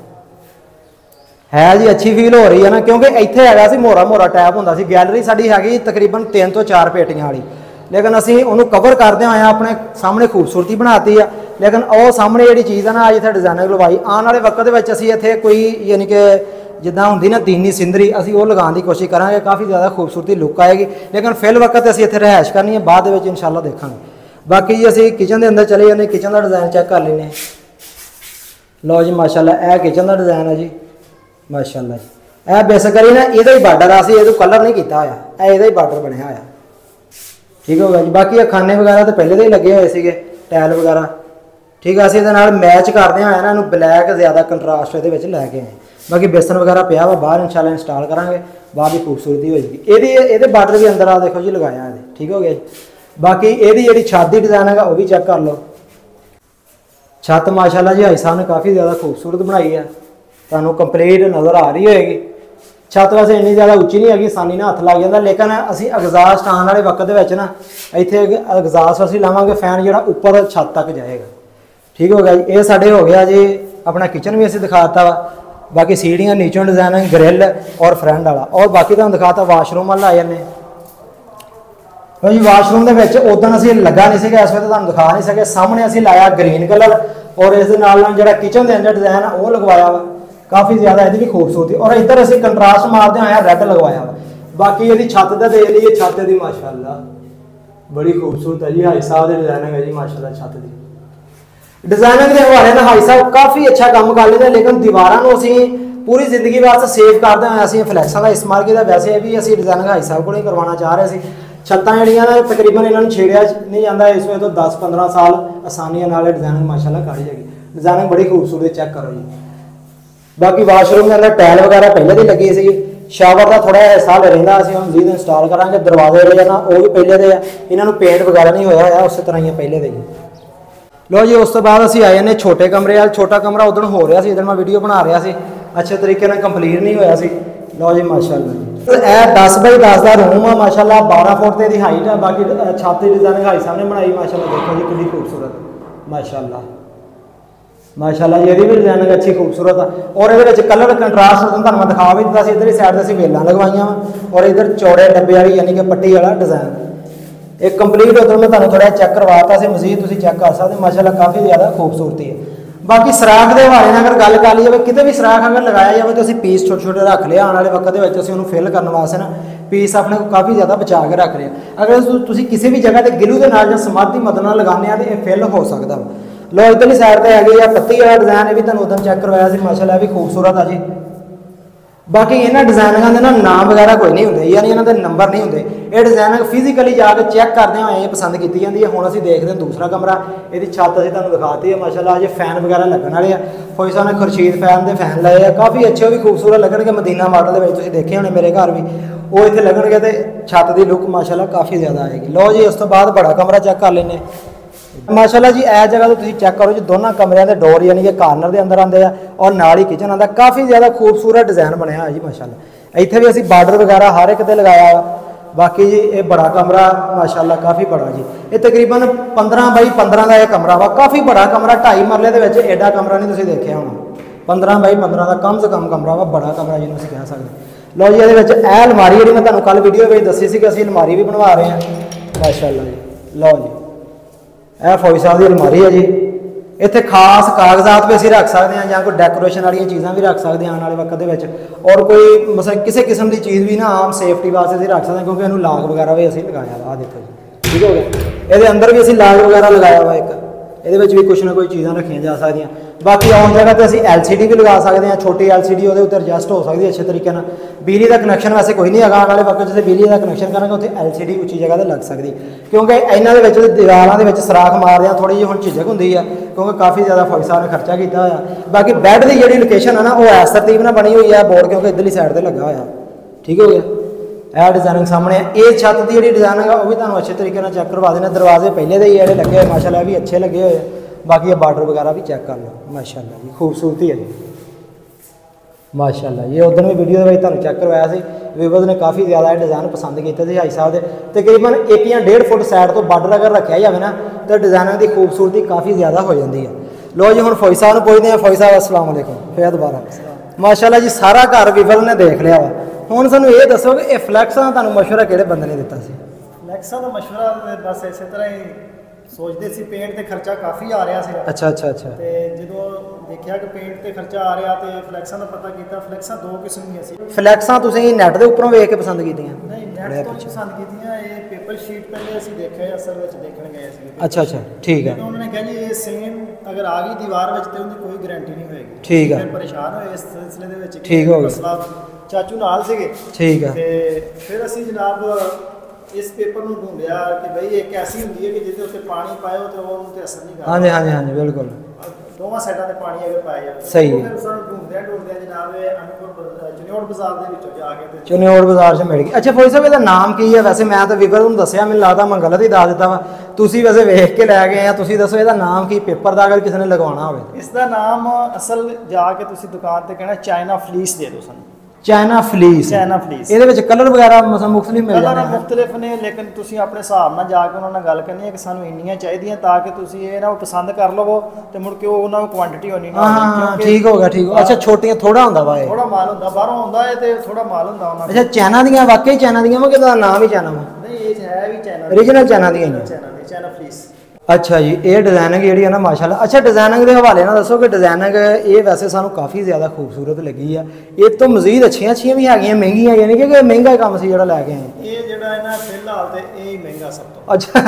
ਹੈ ਜੀ ਅੱਛੀ ਫੀਲ ਹੋ ਰਹੀ ਹੈ ਨਾ, ਕਿਉਂਕਿ ਇੱਥੇ ਹੈਗਾ ਸੀ ਮੋਰਾ ਮੋਰਾ ਟੈਪ ਹੁੰਦਾ ਸੀ। ਗੈਲਰੀ ਸਾਡੀ ਹੈਗੀ ਤਕਰੀਬਨ ਤਿੰਨ ਤੋਂ ਚਾਰ ਪੇਟੀਆਂ ਵਾਲੀ, ਲੇਕਿਨ ਅਸੀਂ ਉਹਨੂੰ ਕਵਰ ਕਰਦੇ ਹੋਏ ਆਪਣੇ ਸਾਹਮਣੇ ਖੂਬਸੂਰਤੀ ਬਣਾਤੀ ਆ। ਲੇਕਿਨ ਉਹ ਸਾਹਮਣੇ ਜਿਹੜੀ ਚੀਜ਼ ਆ ਨਾ, ਅੱਜ ਇੱਥੇ ਡਿਜ਼ਾਈਨਰ ਲਵਾਈ। ਆਉਣ ਵਾਲੇ ਵਕਤ ਦੇ ਵਿੱਚ ਅਸੀਂ ਇੱਥੇ ਕੋਈ ਯਾਨੀ ਕਿ ਜਿੱਦਾਂ ਹੁੰਦੀ ਨਾ ਦੀਨੀ ਸਿੰਦਰੀ, ਅਸੀਂ ਉਹ ਲਗਾਉਣ ਦੀ ਕੋਸ਼ਿਸ਼ ਕਰਾਂਗੇ। ਕਾਫੀ ਜ਼ਿਆਦਾ ਖੂਬਸੂਰਤੀ ਲੁੱਕ ਆਏਗੀ, ਲੇਕਿਨ ਫਿਲ ਵਕਤ ਅਸੀਂ ਇੱਥੇ ਰਿਹਾਇਸ਼ ਕਰਨੀ ਹੈ, ਬਾਅਦ ਦੇ ਵਿੱਚ ਇਨਸ਼ਾਅੱਲਾ ਦੇਖਾਂਗੇ। ਬਾਕੀ ਜੀ ਅਸੀਂ ਕਿਚਨ ਦੇ ਅੰਦਰ ਚਲੇ ਜਾਂਦੇ, ਕਿਚਨ ਦਾ ਡਿਜ਼ਾਈਨ ਚੈੱਕ ਕਰ ਲੈਂਦੇ। ਲਓ ਜੀ ਮਾਸ਼ਾਅੱਲਾ, ਇਹ ਕਿਚਨ ਦਾ ਡਿਜ਼ਾਈਨ ਹੈ ਜੀ, ਮਾਸ਼ਾਅੱਲਾ ਜੀ। ਇਹ ਬੇਸਿਕਲੀ ਨਾ ਇਹਦਾ ਹੀ ਬਾਰਡਰ ਆ, ਅਸੀਂ ਇਹਦਾ ਕਲਰ ਨਹੀਂ ਕੀਤਾ ਹੋਇਆ, ਇਹ ਇਹਦਾ ਹੀ ਬਾਰਡਰ ਬਣਿਆ ਹੋਇਆ, ਠੀਕ ਹੋ ਗਿਆ ਜੀ। ਬਾਕੀ ਇਹ ਖਾਨੇ ਵਗੈਰਾ ਤਾਂ ਪਹਿਲੇ ਦੇ ਹੀ ਲੱਗੇ ਹੋਏ ਸੀਗੇ, ਟਾਇਲ ਵਗੈਰਾ ठीक है। ਅਸੀਂ ਇਹਦੇ ਨਾਲ ਮੈਚ ਕਰਦੇ ਹਾਂ ਇਹਨਾਂ ਨੂੰ ਬਲੈਕ ਜ਼ਿਆਦਾ ਕੰਟਰਾਸਟ ਇਹਦੇ ਵਿੱਚ ਲੈ ਕੇ ਆਏ। ਬਾਕੀ ਬੇਸਨ ਵਗੈਰਾ ਪਿਆ ਵਾ ਬਾਹਰ ਇਨਸ਼ਾਅੱਲਾ ਇੰਸਟਾਲ ਕਰਾਂਗੇ ਬਾਅਦ ਦੀ ਖੂਬਸੂਰਤੀ ਹੋ ਜਾਏਗੀ। ਇਹਦੀ ਇਹਦੇ ਬਾਰਡਰ ਵੀ ਅੰਦਰ ਆ ਦੇਖੋ ਜੀ ਲਗਾਇਆ ਇਹਦੇ ਠੀਕ ਹੋ ਗਿਆ ਜੀ। ਬਾਕੀ ਇਹਦੀ ਜਿਹੜੀ ਛੱਤ ਦੀ ਡਿਜ਼ਾਈਨ ਹੈਗਾ ਉਹ ਵੀ ਚੈੱਕ ਕਰ ਲਓ। ਛੱਤ ਮਾਸ਼ਾਅੱਲਾ ਜੀ ਹਾਈ ਸਾਹਿਬ ਨੇ ਕਾफ़ी ज़्यादा खूबसूरत बनाई है ਤੁਹਾਨੂੰ ਕੰਪਲੀਟ ਨਜ਼ਰ ਆ ਰਹੀ ਹੋਏਗੀ। ਛੱਤ ਵੈਸੇ ਇੰਨੀ ਜ਼ਿਆਦਾ ਉੱਚੀ ਨਹੀਂ ਹੈਗੀ ਆਸਾਨੀ ਨਾਲ ਹੱਥ ਲੱਗ ਜਾਂਦਾ ਲੇਕਿਨ ਅਸੀਂ ਐਗਜ਼ਾਸਟ ਆਉਣ ਵਾਲੇ ਵਕਤ ਦੇ ਵਿੱਚ ਨਾ ਇੱਥੇ ਐਗਜ਼ਾਸਟ ਅਸੀਂ ਲਾਵਾਂਗੇ ਫੈਨ ਜਿਹੜਾ ਉੱਪਰ ਛੱਤ ਤੱਕ ਜਾਏਗਾ ਠੀਕ ਹੋ ਗਿਆ ਜੀ। ਇਹ ਸਾਡੇ ਹੋ ਗਿਆ ਜੀ अपना किचन भी ਅਸੀਂ ਦਿਖਾਤਾ ਵਾ। बाकी सीढ़ियाँ नीचों डिजाइन है ग्रिल और फ्रंट वाला और बाकी तुहानूं दिखाता वाशरूम वाला आ जाने जी। वाशरूम के विच उदण असीं लगा नहीं सीगा इस वे तुहानूं दिखा नहीं सके सामने असीं लाया ग्रीन कलर और इस दे नाल जिहड़ा किचन के अंदर डिजाइन है वो लगवाया वा काफ़ी ज़्यादा इसकी भी खूबसूरती और इधर असीं कंट्रास्ट मारदे होए रैड लगवाया वा। बाकी इहदी छत दा देख लईए छत दी माशाअल्लाह बड़ी खूबसूरत है जी। हाई साहब के डिजाइन है जी माशाअल्लाह छत दी डिजाइनिंग के हवाले नाल हाई साहब काफ़ी अच्छा काम कर लेते लेकिन दीवारों को असीं पूरी जिंदगी वास्ते सेव करते हुए असीं फ्लैक्सां का इस्तेमाल किया। वैसे भी असीं डिजाइनिंग हाई साहब को नहीं करवाना चाह रहे सी। छत्तां जिहड़ियां ना तकरीबन इन्हां नूं छेड़िया नहीं जाता इस वे तो दस पंद्रह साल आसानी नाल डिजाइनिंग माशाअल्लाह कर जाएगी। डिजाइनिंग बड़ी खूबसूरत चेक करो जी। बाकी वाशरूम के अंदर टाइल वगैरह पहले दी लगी सी। शावर का थोड़ा हिस्सा रहिंदा असीं हुण मजीद इंस्टॉल करांगे। दरवाजे ਜਿਹੜੇ ना वो भी पहले दे इन्हां नूं पेंट वगैरह नहीं होया होया उस तरह ही पहले दे। लो जी उस तो बाद असीं आए ने छोटे कमरे वाल। छोटा कमरा उदण हो रहा सी इधर मैं वीडियो बना रहा सी अच्छे तरीके नाल कंप्लीट नहीं होया सी। लो जी माशाअल्लाह जी यह दस बाई दस का रूम है माशाअल्लाह बारह फुट ते दी हाइट है। बाकी छत की डिजाइनिंग हाई साहब ने बनाई माशाअल्लाह देखो जी कितनी खूबसूरत माशाअल्लाह माशाअल्लाह जी। भी डिजाइनिंग अच्छी खूबसूरत है और ये कलर कंट्रास्ट तुहानूं मैं दिखा भी दिता सी। इधर साइड से असीं वेलां लगवाइयां और इधर चौड़े डब्बे वाली यानी कि पट्टी वाला डिजाइन एक कंप्लीट उधर मैं तुहानूं थोड़ा चेक करवाता से मजीद तुसीं चेक कर सकते माशाअल्लाह काफ़ी ज़्यादा खूबसूरती है। बाकी सराख के हवाले अगर गल कर लीए कितने भी सराख अगर लगाया जाए तो असीं पीस छोटे छोटे रख लिया आने वाले वक्त में असीं उहनूं फिल करने वास्ते ना पीस अपने को काफ़ी ज़्यादा बचा के रख रहे हैं। अगर तुसीं किसी भी जगह पर गिलू के नाल जां समाध की मदद नाल लगाने तो यह फिल हो सकता। लो इधरली साइड पर हैगी आ पत्ती वाला डिजाइन भी तुहानूं उधर चेक करवाया सी माशाअल्लाह भी खूबसूरत है जी। बाकी इन्हां डिजाइनिंगां दे ना नाम वगैरह कोई नहीं होंदे यानी इन्हां दे नंबर नहीं होंदे। ये डिजाइनिंग फिजिकली जाके चेक करते हुए पसंद की जाती है। हुण असीं देखते हैं दूसरा कमरा इहदी छत असीं तुहानूं दिखाती है माशाअल्लाह अजे फैन वगैरह लगन वाले आ। फौजी साहब ने खुरशीद फैन के फैन लाए हैं काफ़ी अच्छे भी खूबसूरत लगणगे। मदीना मॉडल के तुसीं देखे होने मेरे घर भी वो इत्थे लगणगे तो छत की लुक माशाअल्लाह काफ़ी ज़्यादा आएगी। लो जी उस तो बाद बड़ा कमरा चेक कर लें माशाअल्लाह जी। इस जगह तो तुसीं चेक करो जी दोनों कमरिਆਂ ਦੇ डोर यानी कि कार्नर के अंदर आते हैं और नाल ही किचन आता काफ़ी ज़्यादा खूबसूरत डिजाइन बनया है जी माशाअल्लाह। इत्थे भी असीं बार्डर वगैरह हर एक ते लगाया। बाकी जी ये बड़ा कमरा माशाअल्लाह काफ़ी बड़ा जी। ये तकरीबन पंद्रह बाई पंद्रह का यह कमरा वा काफ़ी बड़ा कमरा ढाई मरले के विच एडा कमरा नहीं तुसीं देखिया होना। पंद्रह बाई पंद्रह का कम से कम कमरा वा बड़ा कमरा जिन्होंने असीं कह सकते। लो जी ये यह अलमारी जी मैं तुहानूं कल वीडियो में दसी सी कि असीं अलमारी भी बनवा रहे हैं माशाअल्लाह जी। लो जी यह फौजी साहब की अलमारी है जी। इत्थे खास कागजात भी असीं रख सकते हैं या कोई डेकोरेशन वाली चीज़ां भी रख सकते हैं आने वाले वक्त के और कोई मतलब किसी किस्म की चीज़ भी ना आम सेफ्टी वास्ते असीं रख सकते हैं क्योंकि इन्हूं लाग वगैरह भी असीं लगाया वा देखो जी ठीक हो गया। ये अंदर भी असीं लाग वगैरह लगाया वा एक ये भी कुछ ना कोई चीज़ां रखियां जा सकदियां। बाकी उस जगह पर असीं एल सी डी भी लगा सकते हैं छोटी एल सी डी वो एडजस्ट हो सकती है अच्छे तरीके नाल। बिजली का कनैक्शन वैसे कोई नहीं है आने वाले वक्त जिसे बिजली का कनैक्शन करेंगे उत्थे एल सी डी उच्ची जगह पर लग सकती क्योंकि इन्हां दे विच दीवारां दे विच सराख मारदे थोड़ी जी हुण झिझक हुंदी है क्योंकि काफ़ी ज़्यादा फौजी साहब ने खर्चा किया होया। बाकी बैड की जिहड़ी लोकेशन है ना वो इस तरतीब नाल बनी हुई है बोर्ड क्योंकि इधरली साइड पर लगा होया ठीक हो गया। यह डिजाइनिंग सामने ये छत की जी डिजाइनिंग है वो भी तुहानूं अच्छे तरीके नाल चेक करवा देने। दरवाजे पहले दे ही जिहड़े लगे हुए माशाअल्लाह भी अच्छे लगे हुए। बाकी ये बार्डर वगैरह भी चेक कर लो माशाअल्लाह जी खूबसूरती है जी माशाअल्लाह। ये उधर भी वीडियो में तुहानूं चेक करवाया सी व्यूअर्स ने काफ़ी ज़्यादा डिज़ाइन पसंद किए थे हाई साहब के तकरीबन एक या डेढ़ फुट साइड तो बार्डर अगर रखा जाए ना तो डिज़ाइनों की खूबसूरती काफ़ी ज़्यादा हो जाती है। लो जी हुण फौजी साहब नूं पुछदे हैं। फौजी साहब अस्सलाम वालेकुम फिर दोबारा माशाअल्लाह जी सारा घर व्यूअर्स ने देख लिया वा। हुण सानूं ये दसो कि ये फ्लैक्सां तुहानूं मशवरा किहड़े बंदे ने दिता सी? फ्लैक्सां दा मशवरा बस इस तरह ही सोचते सी पेंट ते खर्चा काफ़ी आ रहा है। अच्छा अच्छा अच्छा ते जो देखा कि पेंट ते खर्चा आ रहा तो फ्लैक्सां का पता किया। फ्लैक्सां दो किस्म दी सी। फ्लैक्सां तुसीं नैट के उपरों वेख के पसंद कीतियां? नहीं नैट तो पसंद कीतियां। ये पेपर शीट पहले असीं देखे असल विच देखण गए सी। अच्छा अच्छा ठीक है। उन्होंने कहा जी ये सेम अगर आ गई दीवार विच ते उहदी कोई गारंटी नहीं होएगी। ठीक है। फिर परेशान होए इस सिलसिले दे विच ठीक हो गया। मसला चाचू नाल सीगे ठीक है। ते फिर असीं जनाब ਇਸ ਪੇਪਰ ਨੂੰ ਢੂੰਡਿਆ ਕਿ ਬਈ ਇੱਕ ਐਸੀ ਹੁੰਦੀ ਹੈ ਕਿ ਜਿਹਦੇ ਉੱਤੇ ਪਾਣੀ ਪਾਇਓ ਤੇ ਉਹਨੂੰ ਤੇ ਅਸਰ ਨਹੀਂ ਕਰਦਾ। ਹਾਂਜੀ ਹਾਂਜੀ ਹਾਂਜੀ ਬਿਲਕੁਲ ਦੋਵਾਂ ਸਾਈਡਾਂ ਤੇ ਪਾਣੀ ਅਗਰ ਪਾਇਆ ਜਾਵੇ ਸਹੀ ਉਹ ਫਿਰ ਸਾਨੂੰ ਢੂੰਡਦਿਆਂ ਢੂੰਡਦਿਆਂ ਜਨਾਬ ਇਹ ਅਨਪੁਰ ਚਨਿਓੜ ਬਾਜ਼ਾਰ ਦੇ ਵਿੱਚੋਂ ਜਾ ਕੇ ਤੇ ਚਨਿਓੜ ਬਾਜ਼ਾਰ 'ਚ ਮਿਲ ਗਈ। ਅੱਛਾ ਫੌਜੀ ਸਾਹਿਬ ਇਹਦਾ ਨਾਮ ਕੀ ਹੈ? ਵੈਸੇ ਮੈਂ ਤਾਂ ਵਿਵਰ ਨੂੰ ਦੱਸਿਆ, ਮੈਨੂੰ ਲੱਗਦਾ ਮੈਂ ਗਲਤ ਹੀ ਦੱਸ ਦਿੱਤਾ ਵਾ। ਤੁਸੀਂ ਵੈਸੇ ਵੇਖ ਕੇ ਲੈ ਗਏ ਆ, ਤੁਸੀਂ ਦੱਸੋ ਇਹਦਾ ਨਾਮ ਕੀ ਪੇਪਰ ਦਾ, ਅਗਰ ਕਿਸੇ ਨੇ ਲਗਵਾਉਣਾ ਹੋਵੇ। ਇਸ ਦਾ ਨਾਮ ਅਸਲ ਜਾ ਕੇ ਤੁਸੀਂ ਦੁਕਾਨ ਤੇ ਕਹਿਣਾ ਚਾਈਨਾ ਫਲੀਸ ਦੇ ਦਿਓ ਸਾਨੂੰ। ਚਾਈਨਾ ਫਲੀਸ। ਚਾਈਨਾ ਫਲੀਸ ਇਹਦੇ ਵਿੱਚ ਕਲਰ ਵਗੈਰਾ ਮਸਾ ਮੁਖਤਲਿਫ ਮਿਲ ਜਾਂਦੇ ਕਲਰ ਮੁਖਤਲਿਫ ਨੇ, ਲੇਕਿਨ ਤੁਸੀਂ ਆਪਣੇ ਹਿਸਾਬ ਨਾਲ ਜਾ ਕੇ ਉਹਨਾਂ ਨਾਲ ਗੱਲ ਕਰਨੀ ਹੈ ਕਿ ਸਾਨੂੰ ਇੰਨੀਆਂ ਚਾਹੀਦੀਆਂ, ਤਾਂ ਕਿ ਤੁਸੀਂ ਇਹ ਨਾ ਪਸੰਦ ਕਰ ਲਵੋ ਤੇ ਮੁੜ ਕੇ ਉਹ ਉਹਨਾਂ ਨੂੰ ਕੁਆਂਟੀਟੀ ਹੋਣੀ ਨਾ ਹੋਵੇ। ਹਾਂ ਠੀਕ ਹੋ ਗਿਆ ਠੀਕ ਹੋ। ਅੱਛਾ ਛੋਟੀਆਂ ਥੋੜਾ ਹੁੰਦਾ ਵਾ ਇਹ? ਥੋੜਾ ਮਾਲ ਹੁੰਦਾ, ਬਾਹਰੋਂ ਆਉਂਦਾ ਹੈ ਤੇ ਥੋੜਾ ਮਾਲ ਹੁੰਦਾ ਉਹਨਾਂ ਅੱਛਾ ਚਾਈਨਾ ਦੀਆਂ, ਵਾਕਈ ਚਾਈਨਾ ਦੀਆਂ ਵਾ ਕਿ ਇਹਦਾ ਨਾਮ ਹੀ ਚਾਈਨਾ ਵਾ? ਨਹੀਂ ਇਹ ਹੈ ਵੀ ਚਾਈਨਾ ਓਰੀਜਨਲ ਚਾਈਨਾ ਦੀਆਂ ਹੀ? ਚਾਈਨਾ ਦੀ ਚਾਈਨਾ ਫਲੀਸ। ਅੱਛਾ ਜੀ ਇਹ ਡਿਜ਼ਾਈਨਿੰਗ ਜਿਹੜੀ ਹੈ ਨਾ ਮਾਸ਼ਾਅੱਲਾ। ਅੱਛਾ ਡਿਜ਼ਾਈਨਿੰਗ ਦੇ ਹਵਾਲੇ ਨਾਲ ਦੱਸੋ ਕਿ ਡਿਜ਼ਾਈਨਿੰਗ ਇਹ ਵੈਸੇ ਸਾਨੂੰ ਕਾਫੀ ਜ਼ਿਆਦਾ ਖੂਬਸੂਰਤ ਲੱਗੀ ਆ। ਇਹ ਤੋਂ ਮਜ਼ੀਦ ਅੱਛੀਆਂ ਅੱਛੀਆਂ ਵੀ ਹੈਗੀਆਂ, ਮਹਿੰਗੀਆਂ, ਯਾਨੀ ਕਿ ਮਹਿੰਗਾ ਕੰਮ ਸੀ ਜਿਹੜਾ ਲੈ ਕੇ ਆਏ। ਇਹ ਜਿਹੜਾ ਹੈ ਨਾ ਫਿਲਹਾਲ ਤੇ ਇਹ ਹੀ ਮਹਿੰਗਾ ਸਭ ਤੋਂ। ਅੱਛਾ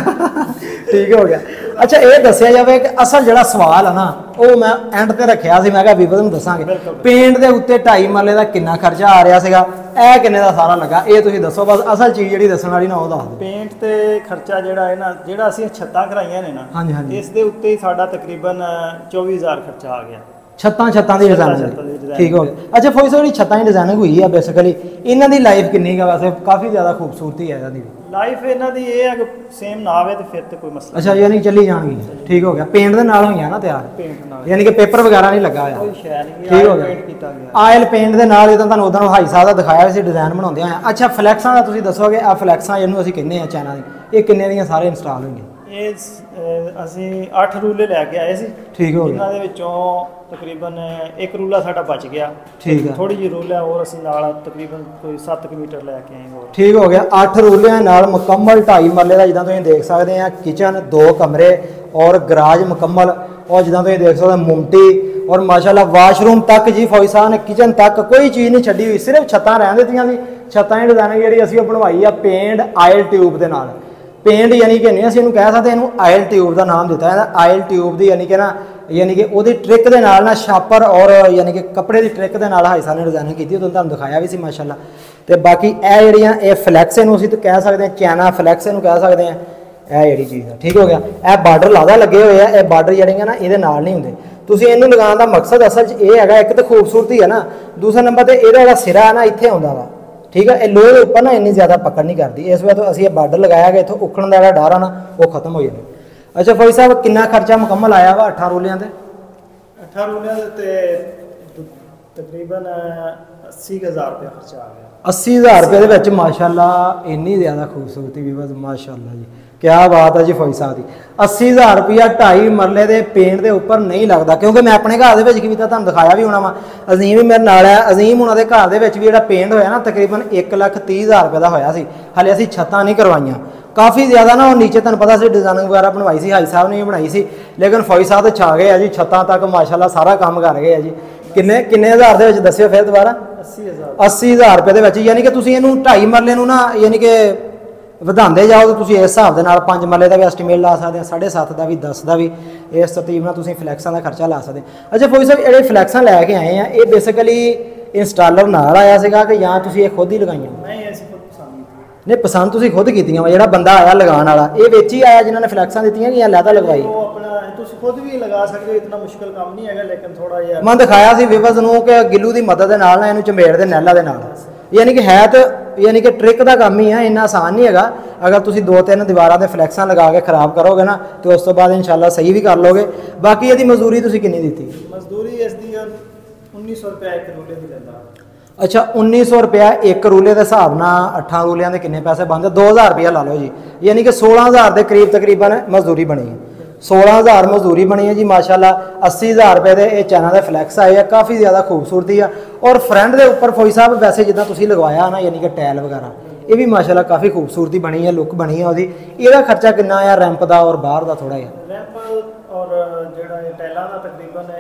ਠੀਕ ਹੋ ਗਿਆ। ਅੱਛਾ ਇਹ ਦੱਸਿਆ ਜਾਵੇ ਕਿ ਅਸਲ ਜਿਹੜਾ ਸਵਾਲ ਹੈ ਨਾ ਉਹ ਮੈਂ ਐਂਡ ਤੇ ਰੱਖਿਆ ਸੀ, ਮੈਂ ਕਿਹਾ ਵੀਵਰ ਨੂੰ ਦੱਸਾਂਗੇ ਪੇਂਟ ਦੇ ਉੱਤੇ ਢਾਈ ਮਰਲੇ ਦਾ ਕਿੰਨਾ ਖਰਚਾ ਆ ਰਿਹਾ ਸੀਗਾ, ਇਹ ਕਿੰਨੇ ਦਾ ਸਾਰਾ ਲੱਗਾ, ਇਹ ਤੁਸੀਂ ਦੱਸੋ ਬਸ। ਅਸਲ ਚੀਜ਼ ਜਿਹੜੀ ਦੱਸਣ ਵਾਲੀ ਨਾ ਉਹ ਦੱਸ ਦਿਓ। ਪੇਂਟ ਤੇ ਖਰਚਾ ਜਿਹੜਾ ਹੈ ਨਾ, ਜਿਹੜਾ ਅਸੀਂ ਛੱਤਾਂ ਕਰਾਈਆਂ ਨੇ ਨਾ, ਹਾਂਜੀ ਹਾਂਜੀ, ਇਸ ਦੇ ਉੱਤੇ ਹੀ ਸਾਡਾ ਤਕਰੀਬਨ ਚੌਵੀ ਹਜ਼ਾਰ ਖਰਚਾ ਆ ਗਿਆ। ਛੱਤਾਂ ਛੱਤਾਂ ਦੀ ਡਿਜ਼ਾਈਨਿੰਗ ਠੀਕ ਹੋ ਗਿਆ। ਅੱਛਾ ਫੌਜੀ ਸਾਹਿਬ ਜਿਹੜੀ ਛੱਤਾਂ ਦੀ ਡਿਜ਼ਾਈਨਿੰਗ ਹੋਈ ਆ ਬੇਸਿਕਲੀ ਇਹਨਾਂ ਦੀ ਲਾਈਫ ਕਿੰਨੀ ਹੈ? ਵੈਸੇ ਕਾਫੀ ਜ਼ਿਆਦਾ ਖੂਬਸੂਰਤੀ ਹੈ ਇਹਨਾਂ ਦੀ ਲਾਈਫ। ਇਹਨਾਂ ਦੀ ਇਹ ਹੈ ਕਿ ਸੇਮ ਨਾ ਆਵੇ ਤੇ ਫਿਰ ਤੇ ਕੋਈ ਮਸਲਾ। ਅੱਛਾ ਯਾਨੀ ਚੱਲੀ ਜਾਣਗੀ। ਠੀਕ ਹੋ ਗਿਆ। ਪੇਂਟ ਦੇ ਨਾਲ ਹੋਈਆਂ ਨਾ ਤਿਆਰ? ਪੇਂਟ ਨਾਲ, ਯਾਨੀ ਕਿ ਪੇਪਰ ਵਗੈਰਾ ਨਹੀਂ ਲੱਗਾ ਹੋਇਆ? ਕੋਈ ਸ਼ੈ ਨਹੀਂ, ਠੀਕ ਹੋ ਗਿਆ। ਪੇਂਟ ਕੀਤਾ ਗਿਆ ਆਇਲ ਪੇਂਟ ਦੇ ਨਾਲ। ਇਹ ਤਾਂ ਤੁਹਾਨੂੰ ਉਦੋਂ ਹਾਈ ਸਾਹਿਬ ਦਾ ਦਿਖਾਇਆ ਸੀ ਡਿਜ਼ਾਈਨ ਬਣਾਉਂਦੇ ਹੋਏ। ਅੱਛਾ ਫਲੈਕਸਾਂ ਦਾ ਤੁਸੀਂ ਦੱਸੋਗੇ, ਆ ਫਲੈਕਸਾਂ ਜਿਹਨੂੰ ਅਸੀਂ ਕਹਿੰਦੇ ਆ ਚਾਈਨਾ ਦੀ, ਇਹ ਕਿੰਨੇ ਦੀਆਂ ਸਾਰੇ ਇੰਸਟਾਲ ਹੋਈਆਂ? ਇਹ ਅਹ, ਅਸੀਂ ਅੱਠ ਰੂਲੇ ਲੈ ਕੇ ਆਏ ਸੀ। ਠੀਕ ਹੋ ਗਿਆ। ਇਹਨਾਂ ਦੇ ਵਿੱਚੋਂ ਤਕਰੀਬਨ ਇੱਕ ਰੂਲਾ ਸਾਡਾ ਬਚ ਗਿਆ। ਠੀਕ ਹੈ। ਥੋੜੀ ਜਿਹੀ ਰੂਲ ਹੈ ਹੋਰ ਅਸੀਂ ਨਾਲ ਤਕਰੀਬਨ ਕੋਈ ਸੱਤ ਕੁ ਮੀਟਰ ਲੈ ਕੇ ਆਏ ਹੋਰ। ਠੀਕ ਹੋ ਗਿਆ। ਅੱਠ ਰੂਲਿਆਂ ਨਾਲ ਮੁਕੰਮਲ ਢਾਈ ਮਰਲੇ ਦਾ ਜਿੱਦਾਂ ਤੁਸੀਂ ਦੇਖ ਸਕਦੇ ਆ ਕਿਚਨ, ਦੋ ਕਮਰੇ ਔਰ ਗਰਾਜ ਮੁਕੰਮਲ, ਔਰ ਜਿੱਦਾਂ ਤੁਸੀਂ ਦੇਖ ਸਕਦੇ ਮੁਮਟੀ, ਔਰ ਮਾਸ਼ਾਅੱਲਾ ਵਾਸ਼ਰੂਮ ਤੱਕ ਜੀ ਫੌਜੀ ਸਾਹਿਬ ਨੇ ਕਿਚਨ ਤੱਕ ਕੋਈ ਚੀਜ਼ ਨਹੀਂ ਛੱਡੀ ਹੋਈ, ਸਿਰਫ ਛੱਤਾਂ ਰਹਿਣ ਦਿੱਤੀਆਂ ਸੀ। ਛੱਤਾਂ ਦੀ ਡਿਜ਼ਾਈਨਿੰਗ ਜਿਹੜੀ ਅਸੀਂ ਉਹ ਬਣਵਾਈ ਆ ਪੇਂਟ ਆਇਲ ਟਿਊਬ ਦੇ ਨਾਲ। ਪੇਂਟ ਯਾਨੀ ਕਿ ਨਹੀਂ ਅਸੀਂ ਇਹਨੂੰ ਕਹਿ ਸਕਦੇ, ਇਹਨੂੰ ਆਇਲ ਟਿਊਬ ਦਾ ਨਾਮ ਦਿੱਤਾ ਹੈ। ਆਇਲ ਟਿਊਬ ਦੀ ਯਾਨੀ ਕਿ ਨਾ ਯਾਨੀ ਕਿ ਉਹਦੀ ਟ੍ਰਿਕ ਦੇ ਨਾਲ ਨਾ ਛਾਪਰ ਔਰ ਯਾਨੀ ਕਿ ਕੱਪੜੇ ਦੀ ਟ੍ਰਿਕ ਦੇ ਨਾਲ ਹਾਈ ਸਾਹਿਬ ਨੇ ਡਿਜ਼ਾਈਨਿੰਗ ਕੀਤੀ, ਉਹ ਤੁਹਾਨੂੰ ਦਿਖਾਇਆ ਵੀ ਸੀ ਮਾਸ਼ਾਅੱਲਾ। ਤੇ ਬਾਕੀ ਇਹ ਜਿਹੜੀਆਂ ਇਹ ਫਲੈਕਸ ਇਹਨੂੰ ਅਸੀਂ ਤਾਂ ਕਹਿ ਸਕਦੇ ਹਾਂ, ਚਾਈਨਾ ਫਲੈਕਸ ਇਹਨੂੰ ਕਹਿ ਸਕਦੇ ਹਾਂ, ਇਹ ਜਿਹੜੀ ਚੀਜ਼ ਆ। ਠੀਕ ਹੋ ਗਿਆ। ਇਹ ਬਾਰਡਰ ਲਾਦਾ ਲੱਗੇ ਹੋਏ ਆ, ਇਹ ਬਾਰਡਰ ਜਿਹੜੀਆਂ ਨਾ ਇਹਦੇ ਨਾਲ ਨਹੀਂ ਹੁੰਦੇ। ਤੁਸੀਂ ਇਹਨੂੰ ਲਗਾਉਣ ਦਾ ਮਕਸਦ ਅਸਲ 'ਚ ਇਹ ਹੈਗਾ, ਇੱਕ ਤਾਂ ਖੂਬਸੂਰਤੀ ਹੈ ਨਾ, ਦੂਸਰਾ ਨੰਬਰ ਤੇ ਇਹਦਾ ਜਿਹੜਾ ਸਿਰਾ ਹੈ ਨਾ ਇੱਥੇ ਆਉਂਦਾ ਵਾ। ਠੀਕ ਹੈ। ਇਹ ਲੋਹੇ ਦੇ ਉੱਪਰ ਨਾ ਇੰਨੀ ਜ਼ਿਆਦਾ ਪਕੜ ਨਹੀਂ ਕਰਦੀ, ਇਸ ਵਜ੍ਹਾ ਤੋਂ ਅਸੀਂ ਇਹ ਬਾਰਡਰ ਲਗਾਇਆ ਗਿਆ, ਇੱਥੋਂ ਉੱਖਣ ਦਾ ਜਿਹੜਾ ਡਰ ਆ ਨਾ ਉਹ ਖਤਮ ਹੋ ਜਾਂਦਾ। ਅੱਛਾ ਫੌਜੀ ਸਾਹਿਬ ਕਿੰਨਾ ਖਰਚਾ ਮੁਕੰਮਲ ਆਇਆ ਵਾ ਅੱਠਾਂ ਰੂਲਿਆਂ ਤੇ? ਅੱਠਾਂ ਰੂਲਿਆਂ ਦੇ ਉੱਤੇ ਤਕਰੀਬਨ ਅੱਸੀ ਹਜ਼ਾਰ ਰੁਪਏ ਖਰਚਾ ਆ ਗਿਆ। अस्सी हज़ार रुपये ਦੇ ਵਿੱਚ ਮਾਸ਼ਾਅੱਲਾ ਇੰਨੀ ਜ਼ਿਆਦਾ ਖੂਬਸੂਰਤੀ ਵੀ ਬਸ ਮਾਸ਼ਾਅੱਲਾ ਜੀ ਕਿਆ ਬਾਤ ਹੈ ਜੀ ਫੌਜੀ ਸਾਹਿਬ ਦੀ। अस्सी हज़ार रुपया ढाई मरले ਦੇ ਪੇਂਟ ਦੇ ਉੱਪਰ ਨਹੀਂ ਲੱਗਦਾ, ਕਿਉਂਕਿ ਮੈਂ ਆਪਣੇ ਘਰ ਦੇ ਵਿੱਚ ਕੀ ਕੀਤਾ ਤੁਹਾਨੂੰ ਦਿਖਾਇਆ ਵੀ ਹੋਣਾ ਵਾ। ਅਜ਼ੀਮ ਵੀ ਮੇਰੇ ਨਾਲ ਹੈ, ਅਜ਼ੀਮ ਉਹਨਾਂ ਦੇ ਘਰ ਦੇ ਵਿੱਚ ਵੀ ਜਿਹੜਾ ਪੇਂਟ ਹੋਇਆ ਨਾ ਤਕਰੀਬਨ ਇੱਕ ਲੱਖ ਤੀਹ ਹਜ਼ਾਰ ਰੁਪਏ ਦਾ ਹੋਇਆ ਸੀ। ਹਾਲੇ ਅਸੀਂ ਛੱਤਾਂ ਨਹੀਂ ਕਰਵਾਈਆਂ, ਕਾਫੀ ਜ਼ਿਆਦਾ ਨਾ ਉਹ ਨੀਚੇ ਤੁਹਾਨੂੰ ਪਤਾ ਸੀ ਡਿਜ਼ਾਈਨਿੰਗ ਵਗੈਰਾ ਬਣਵਾਈ ਸੀ, ਹਾਈ ਸਾਹਿਬ ਨੇ ਵੀ ਬਣਾਈ ਸੀ, ਲੇਕਿਨ ਫੌਜੀ ਸਾਹਿਬ ਤੇ ਛਾ ਗਏ ਆ ਜੀ ਛੱਤਾਂ ਤੱਕ ਮਾਸ਼ਾਅੱਲਾ ਸਾਰਾ ਕੰਮ ਕਰ ਗਏ ਆ ਜੀ। ਕਿੰਨੇ ਕਿੰਨੇ ਹਜ਼ਾਰ ਦੇ ਵਿੱਚ ਦੱਸਿਓ ਫਿਰ ਦੁਬਾਰਾ? अस्सी हज़ार अस्सी हज़ार रुपये ਦੇ ਵਿੱਚ, ਯਾਨੀ ਕਿ ਤੁਸੀਂ ਇਹਨੂੰ ਢਾਈ ਮਰਲੇ ਨੂੰ ਨਾ ਯਾਨੀ ਕਿ ਵਧਾਉਂਦੇ ਜਾਓ ਤਾਂ ਤੁਸੀਂ ਇਸ ਹਿਸਾਬ ਦੇ ਨਾਲ ਪੰਜ ਮਰਲੇ ਦਾ ਵੀ ਐਸਟੀਮੇਟ ਲਾ ਸਕਦੇ ਆ, ਸਾਢੇ ਸੱਤ ਦਾ ਵੀ, ਦਸ ਦਾ ਵੀ, ਇਸ ਤਰਤੀਬ ਨਾਲ ਤੁਸੀਂ ਫਲੈਕਸਾਂ ਦਾ ਖਰਚਾ ਲਾ ਸਕਦੇ। ਅੱਛਾ ਫੌਜੀ ਸਾਹਿਬ ਜਿਹੜੇ ਫਲੈਕਸਾਂ ਲੈ ਕੇ ਆਏ ਆ ਇਹ ਬੇਸਿਕਲੀ ਇੰਸਟਾਲਰ ਨਾਲ ਆਇਆ ਸੀਗਾ ਕਿ ਜਾਂ ਤੁਸੀਂ ਇਹ ਖੁਦ ਹੀ ਲਗਾਈਆਂ? नहीं ऐसी खुद पसंद नहीं। ਨਹੀਂ ਪਸੰਦ ਤੁਸੀਂ ਖੁਦ ਕੀਤੀਆਂ ਵਾ, ਜਿਹੜਾ ਬੰਦਾ ਆਇਆ ਲਗਾਉਣ ਵਾਲਾ ਇਹ ਵਿੱਚ ਹੀ ਆਇਆ ਜਿਨ੍ਹਾਂ ਨੇ ਫਲੈਕਸਾਂ ਦਿੱਤੀਆਂ ਕਿ ਜਾਂ ਲੈਦਾ ਲਗਵਾਈ? वो अपना तुसी खुद भी लगा सकते हो, इतना मुश्किल काम नहीं है, लेकिन थोड़ा यार ਮੈਂ ਦਿਖਾਇਆ ਸੀ ਵਿਵਸ ਨੂੰ ਕਿ ਗਿੱਲੂ ਦੀ ਮਦਦ ਦੇ ਨਾਲ ਨਾ ਇਹਨੂੰ ਚੰਬੇੜ ਦੇ ਨੈਲਾ ਦੇ ਨਾਲ, ਯਾਨੀ ਕਿ ਹੈ ਤਾਂ ਯਾਨੀ ਕਿ ਟ੍ਰਿਕ ਦਾ ਕੰਮ ਹੀ ਆ, ਇੰਨਾ ਆਸਾਨ ਨਹੀਂ ਹੈਗਾ। ਅਗਰ ਤੁਸੀਂ ਦੋ ਤਿੰਨ ਦੀਵਾਰਾਂ ਦੇ ਫਲੈਕਸਾਂ ਲਗਾ ਕੇ ਖਰਾਬ ਕਰੋਗੇ ਨਾ ਤੇ ਉਸ ਤੋਂ ਬਾਅਦ ਇਨਸ਼ਾਅੱਲਾ ਸਹੀ ਵੀ ਕਰ ਲੋਗੇ। ਬਾਕੀ ਇਹਦੀ ਮਜ਼ਦੂਰੀ ਤੁਸੀਂ ਕਿੰਨੀ ਦਿੱਤੀ? मजदूरी इसकी उन्नीस सौ रुपया एक रूले की लेता। ਅੱਛਾ ਉੱਨੀ ਸੌ ਰੁਪਇਆ ਇੱਕ ਰੂਲੇ ਦੇ ਹਿਸਾਬ ਨਾਲ ਅੱਠਾਂ ਰੂਲਿਆਂ ਦੇ ਕਿੰਨੇ ਪੈਸੇ ਬਣਦੇ? ਦੋ ਹਜ਼ਾਰ ਰੁਪਇਆ ਲਾ ਲਓ ਜੀ, ਯਾਨੀ ਕਿ सोलह हज़ार ਦੇ ਕਰੀਬ ਤਕਰੀਬਨ ਮਜ਼ਦੂਰੀ ਬਣੀ ਹੈ। सोलह हज़ार ਮਜ਼ਦੂਰੀ ਬਣੀ ਹੈ ਜੀ ਮਾਸ਼ਾਅੱਲਾ। अस्सी हज़ार ਰੁਪਏ ਦੇ ਇਹ ਚਾਈਨਾ ਦੇ ਫਲੈਕਸ ਆਏ ਆ, ਕਾਫੀ ਜ਼ਿਆਦਾ ਖੂਬਸੂਰਤੀ ਆ। ਔਰ ਫਰੰਟ ਦੇ ਉੱਪਰ ਫੌਜੀ ਸਾਹਿਬ ਵੈਸੇ ਜਿੱਦਾਂ ਤੁਸੀਂ ਲਗਵਾਇਆ ਨਾ ਯਾਨੀ ਕਿ ਟਾਇਲ ਵਗੈਰਾ ਇਹ ਵੀ ਮਾਸ਼ਾਅੱਲਾ ਕਾਫੀ ਖੂਬਸੂਰਤੀ ਬਣੀ ਹੈ, ਲੁੱਕ ਬਣੀ ਹੈ ਉਹਦੀ। ਇਹਦਾ ਖਰਚਾ ਕਿੰਨਾ ਆ ਰੈਂਪ ਦਾ ਔਰ ਬਾਹਰ ਦਾ ਥੋੜਾ ਜਿਹਾ? रैंप और ਜਿਹੜਾ ਇਹ ਟਾਈਲਾਂ ਦਾ ਤਕਰੀਬਨ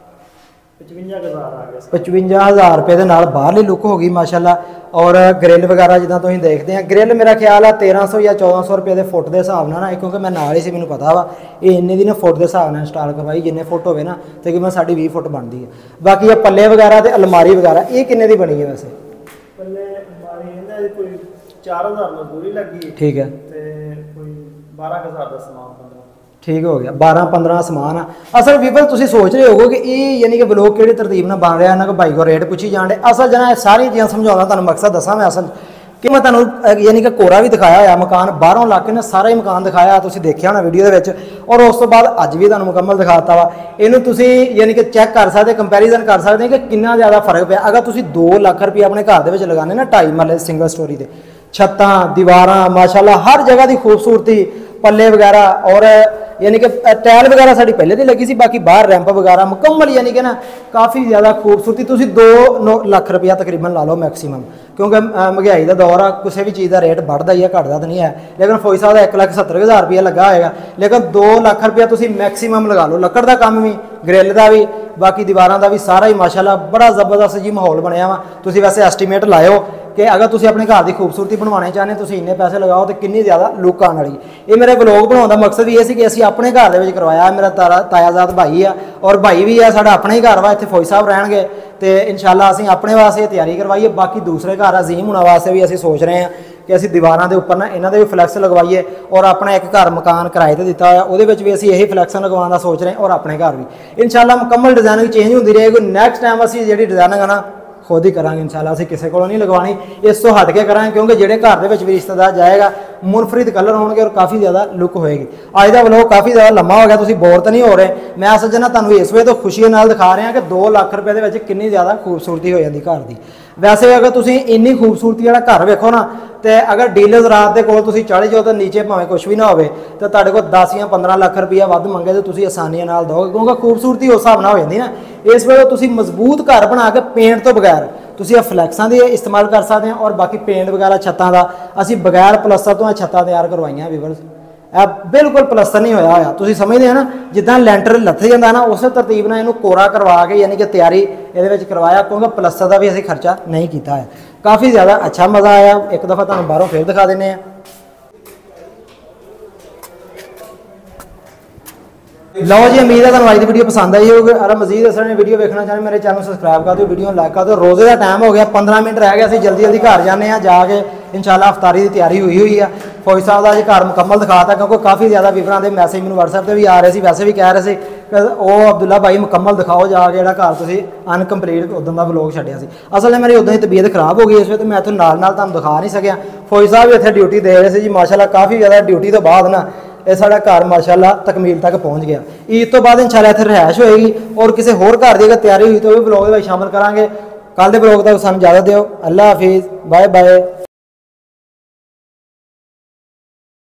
पचवंजा हज़ार आ ਗਿਆ। पचवंजा हज़ार रुपये ਦੇ ਨਾਲ ਬਾਹਰਲੀ ਲੁੱਕ ਹੋ ਗਈ ਮਾਸ਼ਾਅੱਲਾ। ਔਰ ਗ੍ਰਿਲ ਵਗੈਰਾ ਜਿੱਦਾਂ ਤੁਸੀਂ ਦੇਖਦੇ ਆ, ਗ੍ਰਿਲ ਮੇਰਾ ਖਿਆਲ ਆ तेरह सौ ਜਾਂ चौदह सौ ਰੁਪਏ ਦੇ ਫੁੱਟ ਦੇ ਹਿਸਾਬ ਨਾਲ ਨਾ, ਕਿਉਂਕਿ ਮੈਂ ਨਾਲ ਹੀ ਸੀ ਮੈਨੂੰ ਪਤਾ ਵਾ ਇਹ ਇੰਨੇ ਦੀ ਨਾ ਫੁੱਟ ਦੇ ਹਿਸਾਬ ਨਾਲ ਇੰਸਟਾਲ ਕਰਵਾਈ, ਜਿੰਨੇ ਫੁੱਟ ਹੋਵੇ ਨਾ ਤਕਰੀਬਨ ਸਾਡੀ ਵੀਹ ਫੁੱਟ ਬਣਦੀ ਹੈ। ਬਾਕੀ ਇਹ ਪੱਲੇ ਵਗੈਰਾ ਤੇ ਅਲਮਾਰੀ ਵਗੈਰਾ ਇਹ ਕਿੰਨੇ ਦੀ ਬਣੀ ਹੈ ਵੈਸੇ? ਥੱਲੇ ਮਾਰੀ ਇਹਨਾਂ ਦੀ ਕੋਈ ਚਾਰ ਹਜ਼ਾਰ ਮਜ਼ਦੂਰੀ ਲੱਗੀ ਠੀਕ ਹੈ ਤੇ ਕੋਈ ਬਾਰਾਂ ਕੁ ਹਜ਼ਾਰ ਦਾ ਸਮਾਨ ਪੰਦਰਾਂ। ਠੀਕ ਹੋ ਗਿਆ, ਬਾਰਾਂ ਪੰਦਰਾਂ ਸਮਾਨ ਆ। ਅਸਲ ਵੀਵਰ ਤੁਸੀਂ ਸੋਚ ਰਹੇ ਹੋਗੇ ਕਿ ਇਹ ਯਾਨੀ ਕਿ ਬਲੌਗ ਕਿਹੜੀ ਤਰਤੀਬ ਨਾਲ ਬਣ ਰਿਹਾ, ਇਹਨਾਂ ਕੋ ਬਾਈ ਕੋ ਰੇਟ ਪੁੱਛੀ ਜਾਣ ਡੇ। ਅਸਲ ਜਨਾ ਇਹ ਸਾਰੀਆਂ ਚੀਜ਼ਾਂ ਸਮਝਾਉਣਾ ਤੁਹਾਨੂੰ ਮਕਸਦ ਦੱਸਾਂ ਮੈਂ ਅਸਲ ਕਿ ਮੈਂ ਤੁਹਾਨੂੰ ਅਹ, ਯਾਨੀ ਕਿ ਕੋਰਾ ਵੀ ਦਿਖਾਇਆ ਹੋਇਆ ਮਕਾਨ, ਬਾਹਰੋਂ ਲਾ ਕੇ ਨਾ ਸਾਰਾ ਹੀ ਮਕਾਨ ਦਿਖਾਇਆ, ਤੁਸੀਂ ਦੇਖਿਆ ਹੋਣਾ ਵੀਡੀਓ ਦੇ ਵਿੱਚ। ਔਰ ਉਸ ਤੋਂ ਬਾਅਦ ਅੱਜ ਵੀ ਤੁਹਾਨੂੰ ਮੁਕੰਮਲ ਦਿਖਾਤਾ ਵਾ। ਇਹਨੂੰ ਤੁਸੀਂ ਯਾਨੀ ਕਿ ਚੈੱਕ ਕਰ ਸਕਦੇ, ਕੰਪੈਰੀਜ਼ਨ ਕਰ ਸਕਦੇ ਕਿ ਕਿੰਨਾ ਜ਼ਿਆਦਾ ਫਰਕ ਪਿਆ। ਅਗਰ ਤੁਸੀਂ ਦੋ ਲੱਖ ਰੁਪਏ ਆਪਣੇ ਘਰ ਦੇ ਵਿੱਚ ਲਗਾਉਂਦੇ ਨਾ ਢਾਈ ਮਰਲੇ ਸਿੰਗਲ ਸਟੋਰੀ ਦੇ, ਛੱਤਾਂ ਦੀਵਾਰਾਂ ਮਾਸ਼ਾਅੱਲਾ ਹਰ ਜਗ੍ਹਾ ਦੀ ਖੂਬਸੂਰਤੀ, ਪੱਲੇ ਵਗੈਰਾ ਔਰ यानी कि टैल वगैरह साड़ी पहले तो लगी सी, बाकी बाहर रैंप वगैरह मुकम्मल यानी कि ना काफ़ी ज़्यादा खूबसूरती। तुसी दो नौ लख रुपया तकरीबन ला लो मैक्सीमम, क्योंकि महंगाई का दौर आ, किसी भी चीज़ का रेट बढ़ता ही है घटता तो नहीं है। लेकिन फौजी साहब का एक लख सत्तर हज़ार रुपया लगा होगा, लेकिन दो लख रुपया तुसी मैक्सीमम लगा लो। लकड़ का काम भी, ग्रिल का भी, बाकी दीवारों का भी सारा ही माशाल्लाह बड़ा ज़बरदस्त जी माहौल बनया वा। तुसी वैसे एस्टीमेट लाओ कि अगर तुसी अपने घर की खूबसूरती बनवाने चाहते तुसी इन्ने पैसे लगाओ तो कितनी ज़्यादा लुक आने वाली। ये मेरे ब्लॉग बनाने का मकसद भी ये सी कि असीं अपने घर दे विच करवाया। मेरा तारा तायाजाद भाई आ और भाई भी है साडा अपना ही घर वा, इत्थे फौजी साहब रहणगे तो इंशाअल्लाह असीं अपने वास्ते तैयारी करवाईए। बाकी दूसरे घर अजीम होने वास्ते भी असीं सोच रहे हैं कि असीं दीवारां दे उपर ना इन्हां दे भी फ्लैक्स लगवाईए और अपना एक घर मकान किराए ते दिता होया उहदे विच भी असीं यही फ्लैक्स लगवाउण दा सोच रहे हैं। और अपने घर भी इंशाअल्लाह मुकम्मल डिजाइनिंग चेंज होंदी रहेगी। नैक्सट टाइम असीं जिहड़ी डिजाइनिंग है ना खुद ही करांगे इंशाअल्लाह, असीं किसी कोलों नहीं लगवानी, इस तो हट के करांगे क्योंकि जिहड़े घर दे विच भी रिश्तेदार जाएगा मुनफरिद कलर होणगे और काफ़ी ज़्यादा लुक होएगी। अज दा व्लॉग काफ़ी ज़्यादा लम्मा हो गया, तुसीं बोर तो नहीं हो रहे। मैं असल च ना तुहानूं इस वे तो खुशी नाल दिखा रहा कि दो लाख रुपए दे विच कितनी ज़्यादा खूबसूरती हो जाती घर की। वैसे अगर तुसीं इन्नी खूबसूरती वाला घर वेखो ना तो अगर डीलर्स रात के कोल तुसीं चढ़ जाओ तो नीचे भावें कुछ भी ना होवे तो तुहाडे कोल दस या पंद्रह लाख रुपया वध मंगे तो तुसीं आसानी नाल दोगे, क्योंकि खूबसूरती उस हिसाब नाल हो जाती ना। इस वेले तुसीं मजबूत घर बना के पेंट तो बगैर तुसीं फ्लैक्सां दी इस्तेमाल कर सकते हैं और बाकी पेंट वगैरह छत्तां दा असीं बगैर प्लस्तर तो छत्तां तैयार करवाइयां व्यूअर्स। ਇਹ बिल्कुल प्लस्तर नहीं होया होया, तुसीं समझदे हो ना जिद्दां लैंटर लथ जांदा ना उस तरतीब नाल इहनूं कोरा करवा के यानी कि तैयारी इहदे विच करवाया, क्योंकि प्लस्तर का भी असीं खर्चा नहीं कीता है। काफ़ी ज़्यादा अच्छा मज़ा आया। एक दफ़ा तुहानूं बाहरों फिर दिखा दिंदे आ। लो जी, उम्मीद है तुहानूं अज दी वीडियो पसंद आई होगी। अगर मजीद इस तरह वीडियो देखना चाहते मेरे चैनल सबसक्राइब कर दो, वीडियो लाइक कर दो। रोज़े का टाइम हो गया, पंद्रह मिनट रह गया, असीं जल्दी जल्दी घर जाने हैं, जाके इंशाअल्लाह अफ्तारी की तैयारी हुई हुई है। फौजी साहब का अज घर मुकम्मल दिखाता क्योंकि काफ़ी ज़्यादा विवरण के मैसेज मैनूं व्हाट्सएप पर भी आ रहे थे, वैसे भी कह रहे थे कि वो अब्दुल्ला भाई मुकम्मल दिखाओ जाके जिहड़ा घर तुसीं अनकंप्लीट उदों का व्लॉग छड्डिया सी। असल में मेरी उदों ही तबीयत खराब हो गई इस वे, तो मैं इत्थों नाल नाल तुहानूं दिखा नहीं सकिया। फौजी साहब भी इत्थे ड्यूटी दे रहे थे जी माशाअल्लाह, काफ़ी ज़्यादा ड्यूटी तो बाद ना ये साडा घर माशाअल्लाह तकमील तक पहुँच गया। ईद तो बाद इंशाअल्लाह इत्थे रिहाइश होएगी और किसी होर घर की अगर तैयारी हुई तो भी ब्लॉग में शामिल करांगे। कल के ब्लॉग तक सानूं इजाज़त दिओ। अल्लाह हाफिज़, बाय बाय।